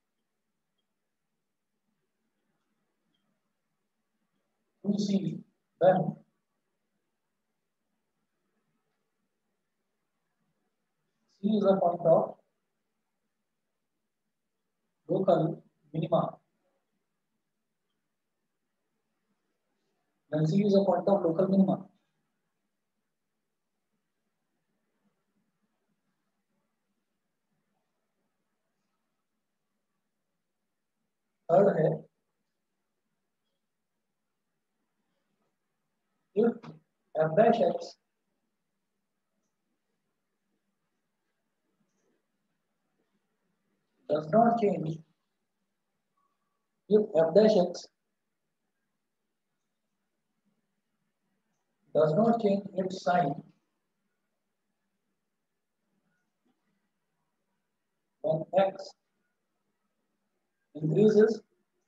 to c, then c is a point of local minima. Then c is a point of local minima. Third है if f dash x does not change, if f dash x does not change its sign when x increases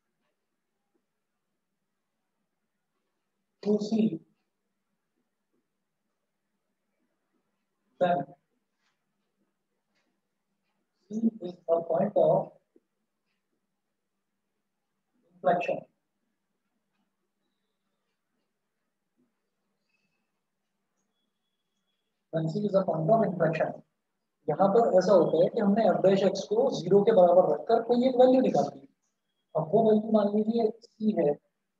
to c, then C is a point of inflection. When C is a point of inflection. यहाँ पर ऐसा होता है कि हमने f dash x को 0 के बराबर रखकर कोई एक वैल्यू निकाल दी। अब वो वैल्यू मान लीजिए C है,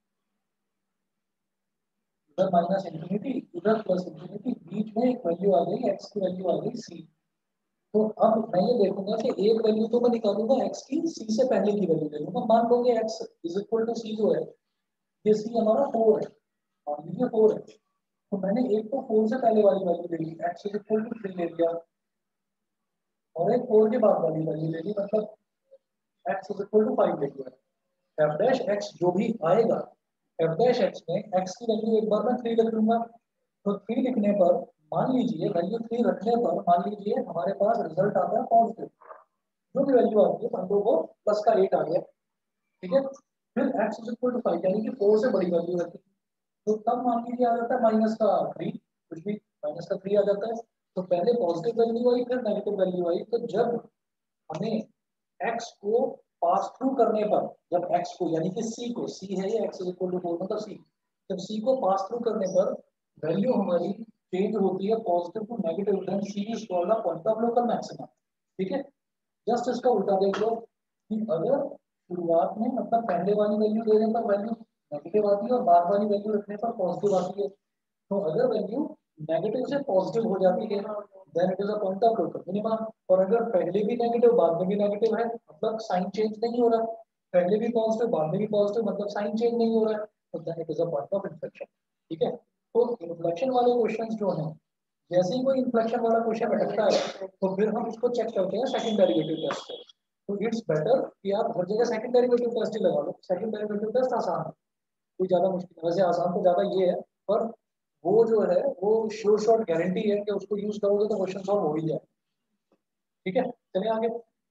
इधर माइनस इंफिनिटी इधर प्लस इंफिनिटी, बीच में एक वैल्यू आ गई x की वैल्यू आ गई C। तो अब मैं ये देखूंगा कि एक वैल्यू तो मैं निकालूंगा x की, C से पहले की वैल्यू ले लूंगा। मान लो कि x is equal to C जो है, ये C हमारा 4 है, मान लीजिए 4 है, तो मैंने एक तो 4 से पहले वाली वैल्यू ले ली, x इज इक्वल टू 3 ले लिया, और एक 4 के बाद वाली वैल्यू ले ली, मतलब x इज इक्वल टू 5 ले लिया। f डैश x जो भी आएगा, f डैश x में x की वैल्यू एक बार मैं 3 रख लूंगा। तो 3 लिखने पर मान लीजिए वैल्यू 3 रखने पर मान लीजिए हमारे पास रिजल्ट आता है पॉजिटिव, जो भी वैल्यू आती है मान लो वो प्लस का 8 आ गया, ठीक है। फिर x इज इक्वल टू 5 यानी कि 4 से बड़ी वैल्यू रखी, तो तब मान लीजिए आ जाता है माइनस का 3, कुछ भी माइनस का 3 आ जाता है। तो पहले पॉजिटिव वैल्यू आई फिर नेगेटिव वैल्यू आई, तो जब हमें x को पास थ्रू करने पर, जब x को यानी कि c को, c है ये x इज इक्वल टू 4 मतलब c, जब c को पास थ्रू करने पर वैल्यू हमारी चेंज होती है positive to negative, then c is called the point of local maxima, ठीक है। जस्ट इसका उल्टा देख लो कि अगर शुरुआत में मतलब पहले वाली वैल्यू देने पर वैल्यू नेगेटिव आती है और बाद वाली वैल्यू रखने पर पॉजिटिव आती है, तो अगर वैल्यू नेगेटिव से पॉजिटिव हो जाती है then it is a point of local minima, और अगर पहले भी नेगेटिव बाद में भी नेगेटिव है मतलब साइन चेंज नहीं हो रहा, पहले भी पॉजिटिव बाद में भी पॉजिटिव मतलब साइन चेंज नहीं हो रहा है, तो then it is a point of inflection, ठीक है। तो इन्फ्लेक्शन वाले क्वेश्चंस जो हैं, जैसे ही कोई इन्फ्लेक्शन वाला क्वेश्चन अटकता है तो फिर हम उसको चेक करते हैं सेकंड डेरिवेटिव टेस्ट से। तो इट्स बेटर कि आप हर जगह सेकंड डेरिवेटिव टेस्ट ही लगा लो, सेकंड डेरिवेटिव टेस्ट आसान है, कोई ज्यादा मुश्किल नहीं, वैसे आसान तो ज्यादा ये है, पर वो जो है वो श्योर शॉट गारंटी है कि उसको यूज करोगे तो क्वेश्चन सॉल्व हो ही जाए, ठीक है। चलिए आगे,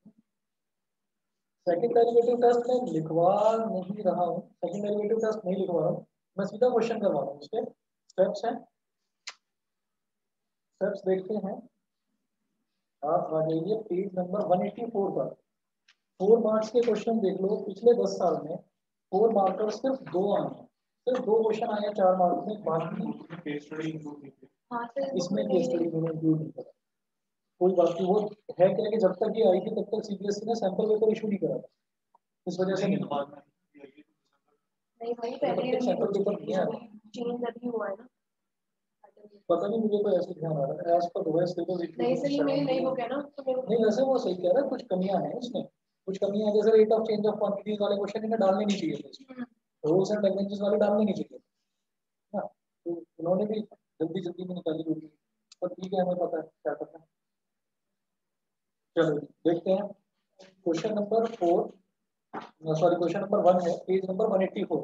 सेकंड डेरिवेटिव टेस्ट में लिखवा नहीं रहा हूँ, सेकंड डेरिवेटिव टेस्ट नहीं लिखवा रहा हूँ, मैं सीधा क्वेश्चन करवा रहा हूँ। उसके स्टेप्स हैं, स्टेप्स देखते हैं। आप आ जाइए पेज नंबर 184 पर, 4 मार्क्स के क्वेश्चन देख लो। पिछले 10 साल में 4 मार्कर सिर्फ 2 आए हैं, सिर्फ 2 क्वेश्चन आए हैं 4 मार्क्स में, बाकी केस स्टडी इंक्लूड नहीं किया। हाँ सर इसमें केस स्टडी मैंने इंक्लूड नहीं करा। कोई बात नहीं, वो है क्या कि जब तक ये आई थी तब तक सीबीएसई ने सैंपल पेपर इशू नहीं करा, इस वजह से नहीं। बाद में नहीं भाई पहले सैंपल पेपर नहीं आया, चेंज अभी हुआ है ना, पता नहीं मुझे तो ऐसे ध्यान आ रहा है एज पर हुआ सिलेबस नहीं सर ये मेरी नई बुक है ना, तो मेरे नहीं वैसे वो सही कह रहा है, कुछ कमियां हैं इसमें, कुछ कमियां जैसे rate of change of quantities वाले क्वेश्चन इन्हें डालने नहीं चाहिए थे, रूल्स एंड रेगुलेशंस वाले डालने नहीं चाहिए ना, तो उन्होंने भी जल्दी जल्दी में निकाली होगी, पर ठीक है हमें पता है क्या करना है। चलो देखते हैं question number 4, sorry question number 1 है, page number 184।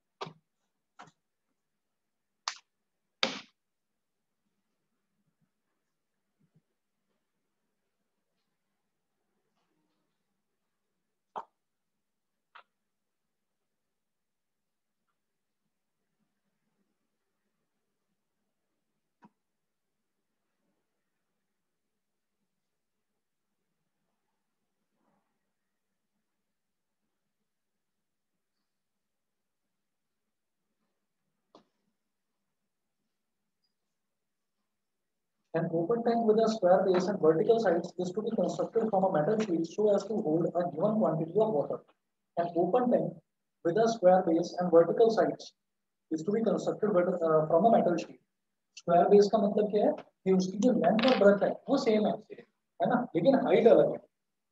An open tank with a square base and vertical sides is to be constructed from a metal sheet so as to hold a given quantity of water. An open tank with a square base and vertical sides is to be constructed from a metal sheet. Square base का मतलब क्या है कि उसकी जो length और breath है वो सेम है ना, लेकिन हाइट अलग है।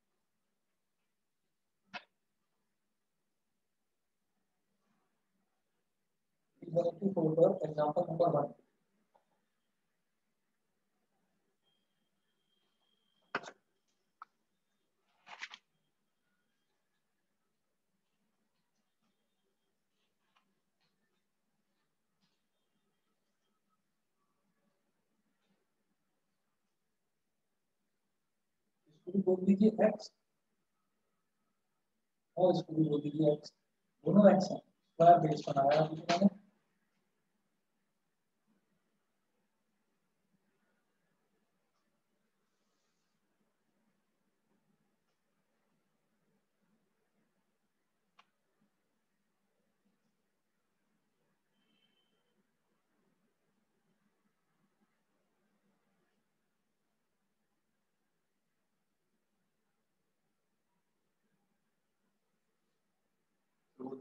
एग्जाम्पल नंबर 1, इसको भी बोल दीजिए x और इसको भी बोल दीजिए x, दोनों x हैं, स्क्वायर बेस बनाया अभी मैंने।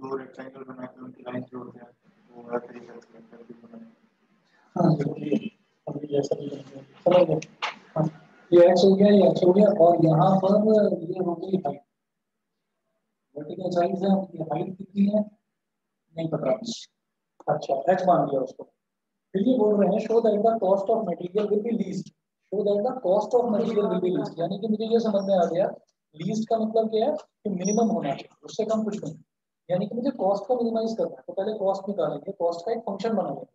दो रेक्टेंगल बना के उनकी लाइन जोड़ दिया, वो हर तरीके से करके बनाए। हाँ बिल्कुल, अभी जैसा भी समझ गए। हाँ, ये एक्स हो गया, ये एक्स हो गया, और यहाँ पर ये हो गई हाइट। वर्टिकल साइड है, ये हाइट कितनी है नहीं पता। अच्छा एच मान लिया उसको। फिर ये बोल रहे हैं show that the cost of material will be least. Show that the cost of material will be least, यानी कि मुझे ये समझ में आ गया लीस्ट का मतलब क्या है कि मिनिमम होना चाहिए, उससे कम कुछ नहीं। यानी कि मुझे कॉस्ट को मिनिमाइज करना है, तो पहले कॉस्ट निकालेंगे, कॉस्ट का एक फंक्शन बनाएंगे।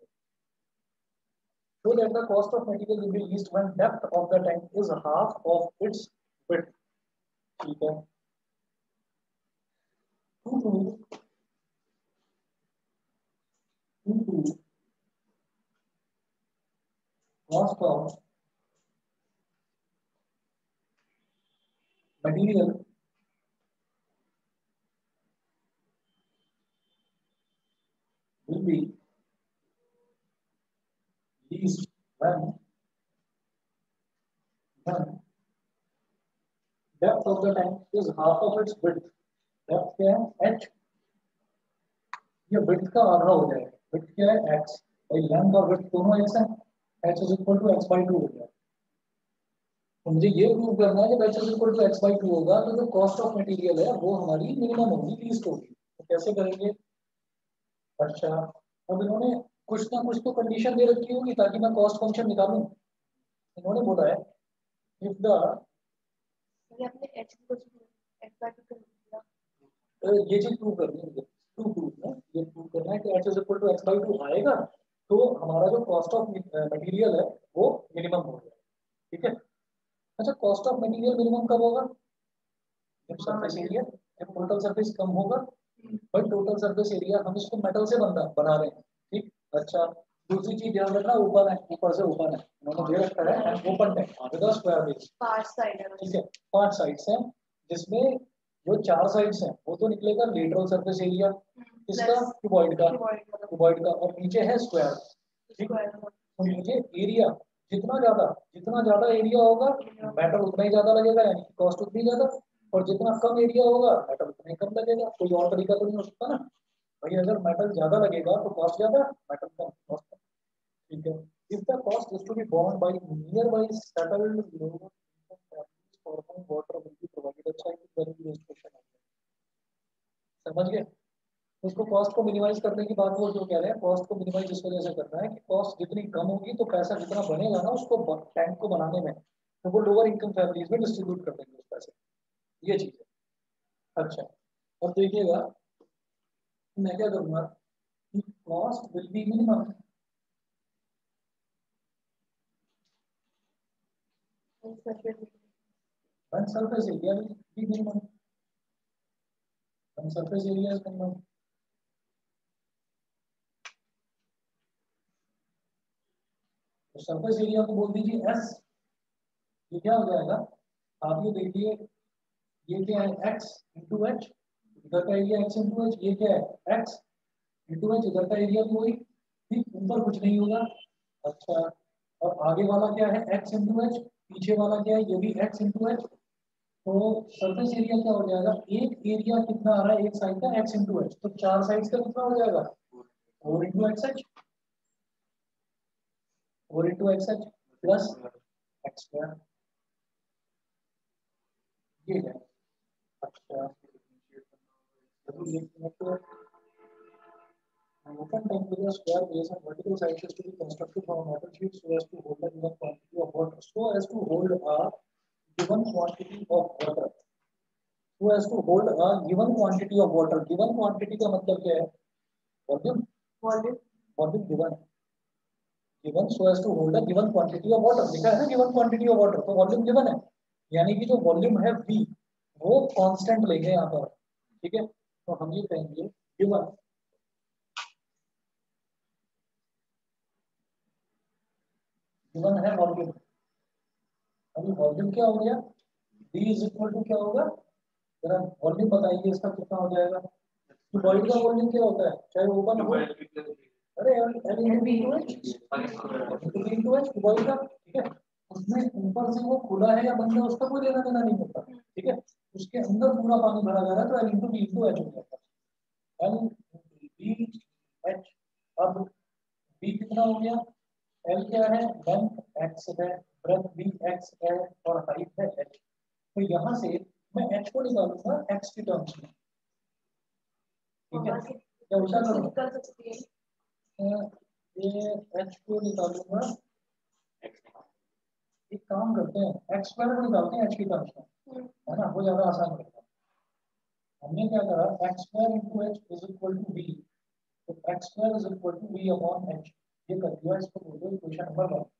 Show that the cost of material will be least when depth of the tank is half of its width. ठीक है, cost of material will be least when depth of the tank is half of its width. Depth क्या है h, ये width का आधा हो जाएगा। width क्या है x, भाई length और width दोनों x है, h is equal to x by 2 हो गया। तो मुझे ये प्रूव करना है कि h is equal to x by 2 होगा तो जो कॉस्ट ऑफ मटेरियल है वो हमारी मिनिमम होगी, लीस्ट होगी। तो कैसे करेंगे? अच्छा, अब इन्होंने कुछ ना कुछ तो कंडीशन दे रखी होगी ताकि मैं कॉस्ट फंक्शन निकालूं। इन्होंने बोला है इफ द, ये अपने h को x बाय 2 कर दिया। ये चीज प्रूव करनी है, टू प्रूव है, ये प्रूव करना है कि h is equal to x by 2 आएगा तो हमारा जो कॉस्ट ऑफ मटेरियल है वो मिनिमम हो गया। ठीक है, अच्छा कॉस्ट ऑफ मटेरियल मिनिमम कब होगा? जब सरफेस एरिया, जब टोटल सरफेस कम होगा। बट टोटल सरफेस एरिया हम इसको मेटल से बना रहे हैं। ठीक, अच्छा दूसरी चीज ध्यान रखना, ओपन है, ऊपर से ओपन है, उन्होंने दे रखा है open tank with a square base. 5 side है। ठीक है, 5 साइड्स हैं जिसमें जो 4 साइड्स हैं वो तो निकलेगा लेटरल सरफेस एरिया इसका, क्यूबॉइड का, क्यूबॉइड का, और नीचे है स्क्वायर। ठीक, तो मुझे एरिया जितना ज्यादा एरिया होगा मेटल उतना ही ज्यादा लगेगा, यानी कॉस्ट उतनी ज्यादा, और जितना कम एरिया होगा मेटल उतना ही कम लगेगा। कोई और तरीका तो नहीं हो सकता ना भाई, अगर मेटल ज्यादा लगेगा तो कॉस्ट ज्यादा, मेटल कम कॉस्ट कम। ठीक है, if the cost is to be borne by nearby settled lower income families for whom water will be provided, अच्छा है very good question है, समझ गए? उसको कॉस्ट को मिनिमाइज करने की बात वो जो कह रहे हैं, कॉस्ट को मिनिमाइज इस वजह से करना है कि कॉस्ट जितनी कम होगी तो पैसा जितना बनेगा ना उसको टैंक को बनाने में, तो वो लोअर इनकम फैमिलीज में डिस्ट्रीब्यूट कर देंगे उस पैसे, ये चीज है। अच्छा, अब देखिएगा मैं क्या करूंगा कि cost will be minimum when surface area will be minimum, when surface area is minimum। तो सरफेस एरिया को बोल दीजिए S, ये क्या हो जाएगा? आप ये देखिए, ये क्या है x इंटू एच, इधर का एरिया x इंटू एच, ये क्या है x इंटू एच, इधर का एरिया भी वही। ठीक, ऊपर कुछ नहीं होगा। अच्छा, और आगे वाला क्या है x इंटू एच, पीछे वाला क्या है ये भी x इंटू एच। तो सरफेस एरिया क्या हो जाएगा, एक एरिया कितना आ रहा है एक साइड का x इंटू एच, तो 4 साइड्स का कितना हो जाएगा 4 into x h, 4 into x h plus x square, ये है। अच्छा, open tank with a square base and vertical sides is to be constructed from a metal sheet so as to hold a given quantity of water, so as to hold a given quantity of water, so as to hold a given quantity of water। given quantity का मतलब क्या है? Volume, volume given, given so as to hold a given quantity of water, लिखा है ना given quantity of water, तो volume given है, यानी कि जो वॉल्यूम है V वो कांस्टेंट लेंगे यहाँ पर। ठीक है, तो हम ये कहेंगे गिवन, गिवन है वॉल्यूम। अभी वॉल्यूम क्या हो गया, V इज इक्वल टू क्या होगा, जरा वॉल्यूम बताइए इसका कितना हो जाएगा? क्यूबॉइड का वॉल्यूम क्या होता है चाहे ओपन हो, अरे L into H into H cuboid का। ठीक है, उसमें ऊपर से वो खुला है या बंद है उसका कोई लेना देना नहीं होता। ठीक है, उसके अंदर पूरा पानी भरा जा रहा है तो L into B into H हो जाता है। L b h. अब बी कितना हो गया, एल क्या है, लेंथ एक्स है, ब्रेथ भी एक्स है और हाइट है एच। तो यहाँ से मैं एच को निकालूंगा एक्स की टर्म्स में, ठीक है। क्या उल्टा करूँ, निकल सकती है ये एच को निकालूंगा, एक काम करते हैं एक्स स्क्वायर को निकालते हैं एच की टर्म्स में, है ना, वो ज्यादा आसान रहेगा। हमने क्या करा, x square into h is equal to b, तो x square is equal to b upon h, ये कर दिया, इसको बोलते हैं इक्वेशन नंबर 1।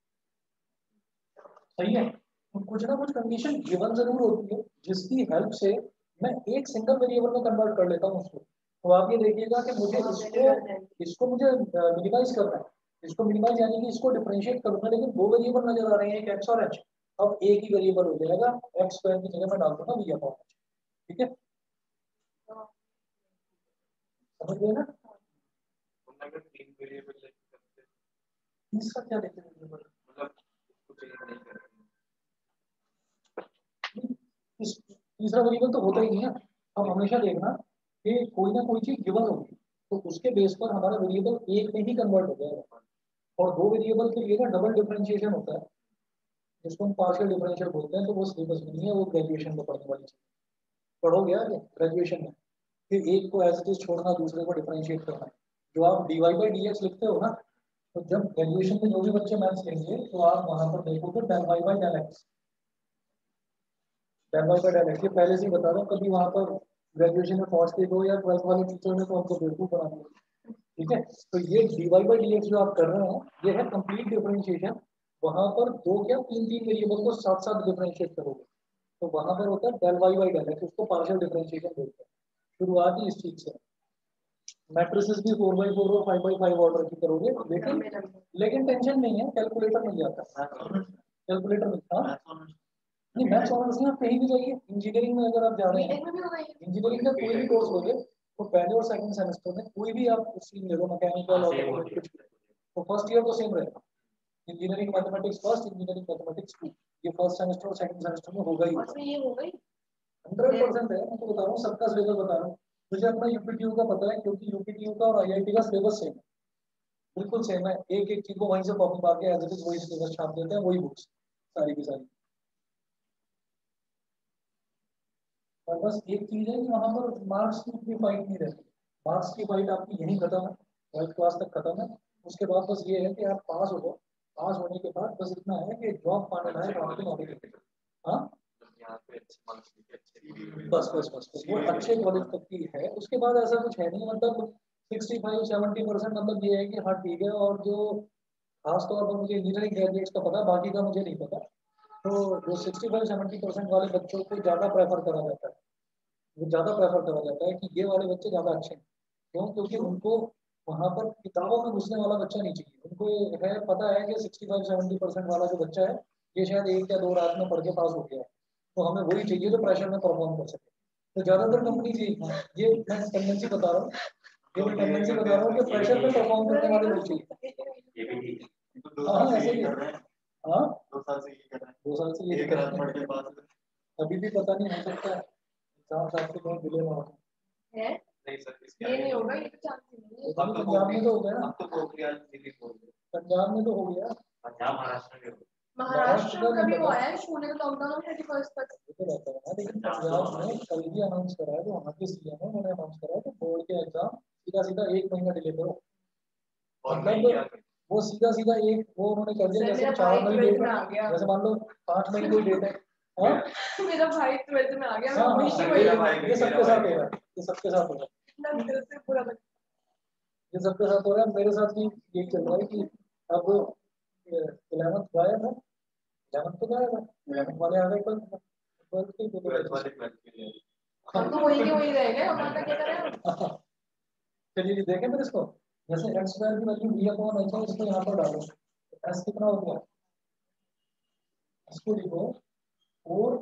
सही है। तो कुछ ना कुछ कंडीशन गिवन जरूर होती है जिसकी हेल्प से मैं एक सिंगल वेरिएबल में कन्वर्ट कर लेता हूँ उसको। तो आप ये देखिएगा कि मुझे इसको मुझे मिनिमाइज करना है, इसको मिनिमाइज यानी कि इसको डिफरेंशिएट करूंगा, लेकिन दो वेरिएबल नजर आ रहे हैं, एक एक्स और एच। अब एक ही वेरिएबल हो जाएगा, एक्स स्क्वायर की जगह मैं डाल दूंगा वी अपॉन एच, ठीक है, समझ गए ना। तीसरा क्या लेते हैं वेरिएबल, तीसरा वेरिएबल तो होता ही नहीं है। अब हमेशा देखना कि कोई ना कोई चीज गिवन होगी, तो उसके बेस पर हमारा वेरिएबल एक में ही कन्वर्ट हो जाएगा। और दो वेरिएबल के लिए ना डबल डिफरेंशिएशन होता है, जिसको हम पार्शियल डिफरेंशियल बोलते हैं। तो वो सिलेबस में नहीं है, वो ग्रेजुएशन में पढ़ने वाली चीज। पढ़ोगे आगे ग्रेजुएशन में, फिर एक को एज इट इज छोड़ना, दूसरे को डिफरेंशिएट करना। जो आप d y by d x लिखते हो ना, तो जब ग्रेजुएशन में जो भी बच्चे मैथ्स लेंगे तो आप वहां पर देखोगे del y by del x, del y by del x. ये पहले से ही बता रहा हूँ, कभी वहां पर ग्रेजुएशन में पहुंचते हो या 12th वाले टीचर ने तो हमको बेवकूफ बना दिया, ठीक है। तो ये d y by d x जो आप कर रहे हैं, ये है कंप्लीट डिफरेंशिएशन। वहां पर दो क्या तीन तीन वेरिएबल को साथ साथ डिफरेंशिएट करोगे, तो वहां पर होता है del y by del x, उसको पार्शियल डिफरेंशिएशन बोलते हैं। शुरुआत ही इस चीज से, मैट्रिसेस भी 4x4 और 5x5 ऑर्डर की करोगे, लेकिन टेंशन नहीं है, कैलकुलेटर मिल जाता है, कैलकुलेटर मिलता है। नहीं मैथ्स ऑनर्स में आप कहीं भी जाइए, इंजीनियरिंग में अगर आप जा रहे हैं, इंजीनियरिंग का कोई भी कोर्स लोगे तो पहले और सेकंड सेमेस्टर में कोई भी आप स्ट्रीम ले लो, मैकेनिकल और कुछ, तो फर्स्ट ईयर तो सेम रहेगा। Engineering mathematics first, engineering mathematics 2, ये फर्स्ट सेमेस्टर और सेकंड सेमेस्टर में होगा ही, 100% है। मैं तो बता रहा हूँ, सबका सिलेबस बता रहा हूँ। मुझे अपना यूपीटीयू का पता है, क्योंकि यूपीटीयू का और आईआईटी का सिलेबस सेम है, बिल्कुल सेम है। एक एक चीज को वहीं से कॉपी मार के एज इट इज वही सिलेबस छाप देते हैं, वही बुक्स सारी की सारी। और बस एक चीज है कि वहां पर मार्क्स की उतनी फाइट नहीं रहती, मार्क्स की फाइट आपकी यहीं खत्म है, 12th क्लास तक खत्म है। उसके बाद बस ये है कि आप पास हो जाओ, पास होने के बाद बस इतना है कि जॉब पाने लायक आपकी नौकरी। हाँ बस बस बस बस वो अच्छे कॉलेज तक की है, उसके बाद ऐसा कुछ है नहीं। मतलब 65-70% मतलब ये है कि हाँ ठीक है। और जो खास तौर पर मुझे इंजीनियरिंग ग्रेजुएट्स का पता, बाकी का मुझे नहीं पता। तो जो 65-70% वाले बच्चों को ज़्यादा प्रेफर करा जाता है, वो ज़्यादा प्रेफर करा जाता है कि ये वाले बच्चे ज़्यादा अच्छे हैं। क्यों, क्योंकि उनको वहाँ पर किताबों में घुसने वाला बच्चा नहीं चाहिए। उनको ये है, पता है कि 65-70% वाला जो बच्चा है, ये शायद एक या दो रात में पढ़ के पास हो गया है, तो हमें वही चाहिए जो प्रेशर में परफॉर्म कर सके। तो ज़्यादातर कंपनी ये मैं टेंडेंसी बता रहा हूँ, ये मैं टेंडेंसी बता रहा हूँ कि प्रेशर में परफॉर्म करने वाले लोग चाहिए। हाँ ऐसे ही है। हाँ 2 साल से ये कर रहे हैं, 2 साल से ये कर रहे हैं, अभी भी पता नहीं हो सकता है 4 साल से बहुत डिले हुआ है। नहीं सर ये नहीं होगा, ये तो चांस नहीं है। पंजाब में तो हो गया, अब तो पोखरियाल दिल्ली बोल रहे, पंजाब में तो हो गया, पंजाब महाराष्ट्र में हो गया, महाराष्ट्र का भी वो आया है, पुणे का लॉकडाउन 31 तक तो रहता है। लेकिन पंजाब में कल भी अनाउंस करा है, जो वहाँ के सीएम है उन्होंने अनाउंस करा है कि बोर्ड के एग्जाम सीधा सीधा 1 महीना डिले करो। मतलब वो सीधा सीधा एक वो उन्होंने कर दिया, जैसे 4 मई डेट है, जैसे मान लो 5 मई कोई डेट है। हाँ मेरा भाई 12th में आ गया। हाँ ये सबके साथ हो रहा है, ये सबके साथ हो रहा है, ये सबके साथ हो रहा है। मेरे साथ भी ये चल रहा है कि अब 11th गाया था, 11th तो गाया था, 11th वाले आ गए कल, 12th के हम तो वही के वही रह गए, हमारा क्या करें। चलिए देखें फिर इसको, जैसे एक्स स्क्वायर की वैल्यू बी अपॉन एच है, इसको यहाँ पर डालो, एस कितना हो गया, इसको लिखो 4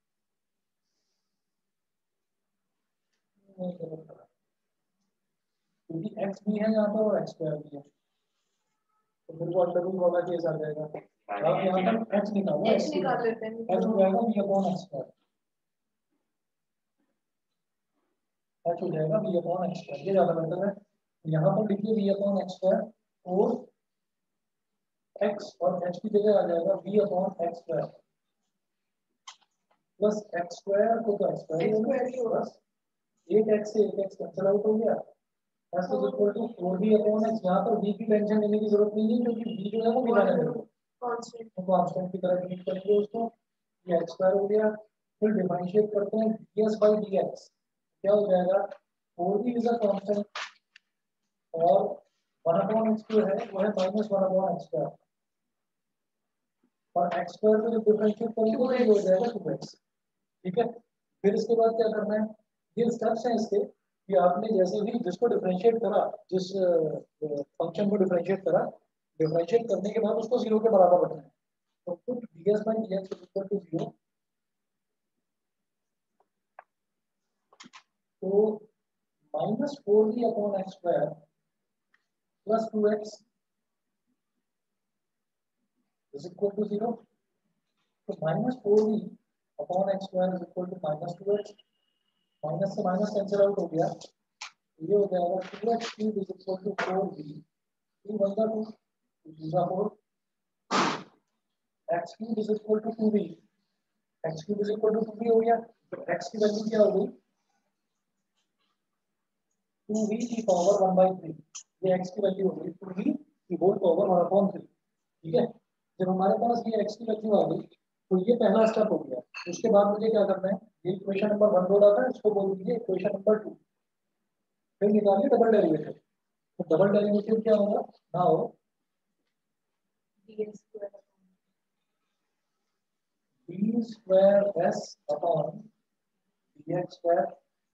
क्योंकि एक्स भी है यहाँ पर और एक्स स्क्वायर भी है, तो फिर वो अंडर रूट वाला केस आ जाएगा। आप यहाँ पर एक्स निकालो, एक्स निकाल लेते हैं, एक्स हो जाएगा b upon x square. h हो जाएगा v अपॉन x स्क्वायर, ये ज्यादा बेटर है। यहाँ पर लिखिए v अपॉन x स्क्वायर और x और h की जगह आ जाएगा v upon x square plus x square को तो x स्क्वायर ही होगा, बस एक x से एक x कैंसिल आउट हो गया। s is equal to 4v upon x। यहाँ पर v की टेंशन लेने की जरूरत नहीं है क्योंकि v जो है वो गिना है मेरे को, तो कांस्टेंट की तरह ट्रीट करेंगे उसको। ये x स्क्वायर हो गया, फिर डिफरेंशिएट करते हैं ds बाई dx, क्या हो जाएगा 4v इज अ कांस्टेंट और 1 अपॉन x जो है वो है माइनस 1 अपॉन x स्क्वायर, और x स्क्वायर को जब डिफरेंशिएट करेंगे तो ये हो जाएगा 2x। ठीक है, फिर इसके बाद क्या करना है, ये स्टेप्स हैं इसके कि आपने जैसे भी जिसको डिफरेंशिएट करा, जिस फंक्शन को डिफरेंशिएट करा, डिफरेंशिएट करने के बाद उसको 0 के बराबर रखना है। तो put ds by dx is equal to 0, तो minus 4v upon x square plus 2x is equal to 0। तो minus 4v upon x square is equal to minus 2x, minus से माइनस कैंसिल आउट हो गया, ये हो जाएगा 2x cube is equal to 4v, 2 1 2 2 4, x cube is equal to 2v, x cube is equal to 2v हो गया। तो x की वैल्यू क्या हो गई 2v की पावर 1 by 3, ये x की वैल्यू हो गई 2v की होल पावर 1 upon 3। ठीक है, जब हमारे पास ये x की वैल्यू आ गई तो ये पहला स्टेप हो गया। उसके बाद मुझे क्या करना है, ये इक्वेशन नंबर 1 बोला था, इसको बोल दीजिए इक्वेशन नंबर 2, फिर निकालिए डबल डेरिवेटिव। तो डबल डेरिवेटिव क्या होगा ना हो d स्क्वायर s अपॉन dx स्क्वायर,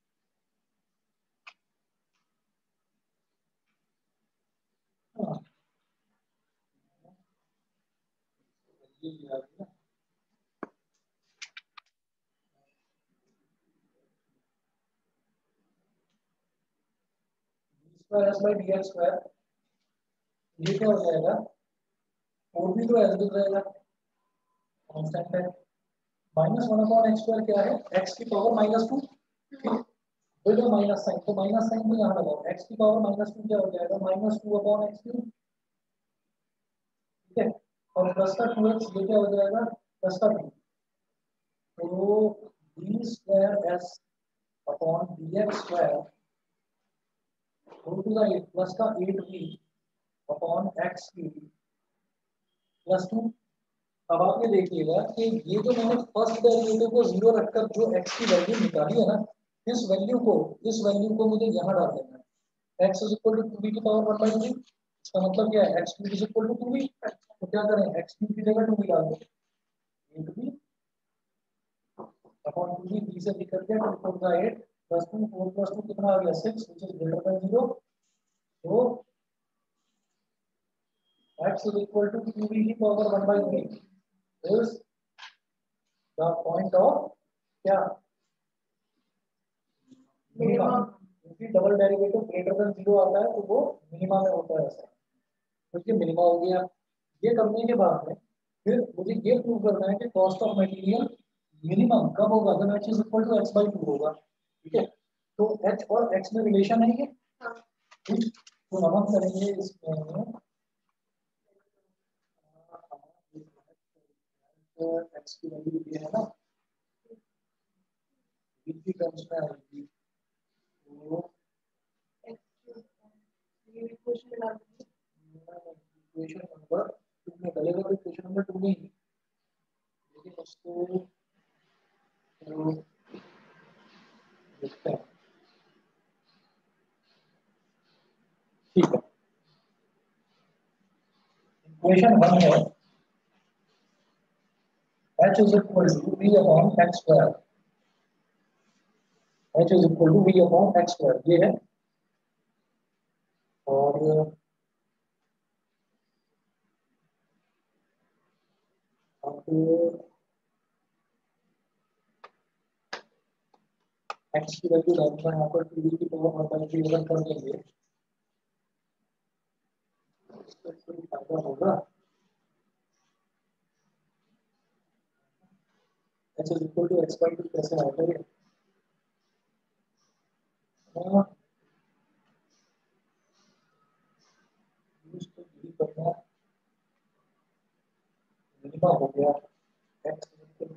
ये आ गया square s by d x square, ये क्या हो जाएगा 4v तो एज रहेगा कांस्टेंट है, माइनस 1 अपॉन एक्स स्क्वायर क्या है x की पावर माइनस 2, फिर माइनस साइन, तो माइनस साइन को यहाँ लगाओ, x की पावर माइनस 2 क्या हो जाएगा माइनस 2 अपॉन एक्स क्यूब। ठीक है, और प्लस का 2x ये क्या हो जाएगा प्लस का 2, तो d स्क्वायर s अपॉन dx square whole to the 8 plus का 8v upon x cube plus 2। अब आप ये देखिएगा कि ये जो मैंने फर्स्ट डेरिवेटिव को 0 रखकर जो x की वैल्यू निकाली है ना, इस वैल्यू को मुझे यहाँ डाल देना है, x is equal to 2v की पावर 1 by 3। इसका मतलब क्या है x cube is equal to 2v, तो क्या करें x क्यूब की जगह 2v डाल दें, 8v अपॉन 2v, b से निकल गया 2 4 का 8 प्लस 2 4 प्लस 2 कितना आ गया 6 व्हिच इज ग्रेटर देन 0। तो x is equal to 2v की power 1 by 3 is the point of क्या मिनिमम, क्योंकि डबल डेरिवेटिव ग्रेटर देन 0 आता है तो वो मिनिमम में होता है ऐसा, तो ये मिनिमम हो गया। ये करने के बाद में फिर मुझे ये प्रूव करना है कि कॉस्ट ऑफ मटेरियल मिनिमम कब होगा जब h is equal to x by 2 होगा। ठीक है, तो h और x में रिलेशन है ये, ठीक, तो अब हम करेंगे इसमें x की वैल्यू ये है ना, v की टर्म्स में आएगी, तो इक्वेशन नंबर 2 में चलेगा, तो इक्वेशन नंबर 2 में ही लेकिन उसको तो देखते हैं। ठीक है, इक्वेशन 1 है h is equal to v upon x square, h is equal to v upon x square ये है, और अब x की वैल्यू डालना है यहाँ पर 2v की पावर 1 by 3 कर देंगे, इसका कोई फायदा होगा, h is equal to x by 2 कैसे आएगा ये, मिनिमा हो गया x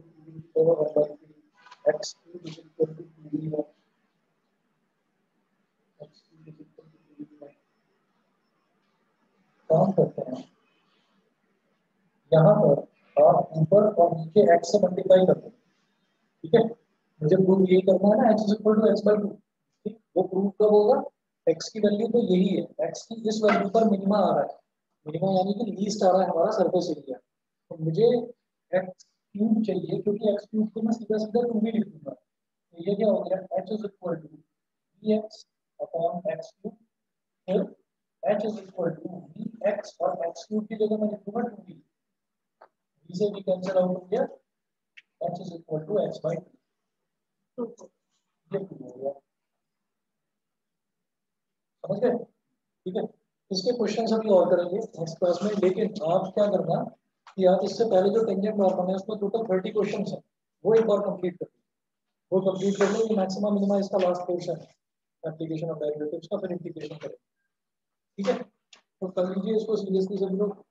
x cube is equal to 2d है x cube is equal to 2d है। काम करते हैं यहाँ पर आप ऊपर और नीचे x से मल्टीप्लाई करते हैं, ठीक है। मुझे प्रूव ये करना है ना x is equal to x by 2, ठीक। वो प्रूव कब होगा, x की वैल्यू तो यही है, x की इस वैल्यू पर मिनिमा आ रहा है, मिनिमा यानी कि लीस्ट आ रहा है हमारा सरफेस एरिया। तो मुझे x क्यूब चाहिए, क्योंकि x क्यूब को मैं सीधा सीधा 2 भी लिख दूंगा। तो ये क्या हो गया, h is equal to bx upon x cube, फिर h is equal to bx और x क्यूब की जगह मैं लिखूंगा 2b, b से भी कैंसिल आउट हो गया, h is equal to x by 2, ये प्रूव हो गया। समझ गए, ठीक है। इसके क्वेश्चन अभी और करेंगे नेक्स्ट क्लास में, लेकिन आप क्या करना कि आप इससे पहले जो टेंजेंट नॉर्मल है उसमें टोटल 30 क्वेश्चन है, वो एक बार कंप्लीट कर लो, वो कंप्लीट कर लो, ये मैक्सिमम मिनिमा इसका लास्ट पोर्शन है एप्लीकेशन ऑफ डेरिवेटिव्स का, फिर इंटीग्रेशन करें, ठीक है। तो कर लीजिए इसको सीरियसली सब लोग।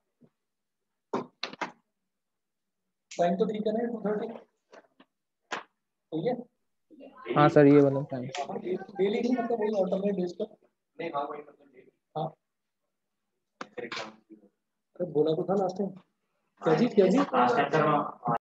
टाइम तो ठीक है ना, 2:30, ठीक है। हाँ सर, ये वाला टाइम। डेली नहीं, मतलब वही ऑल्टरनेट डेज पर नहीं, हाँ वही मतलब हाँ। अरे बोला तो था लास्ट टाइम, क्या जी क्या जी।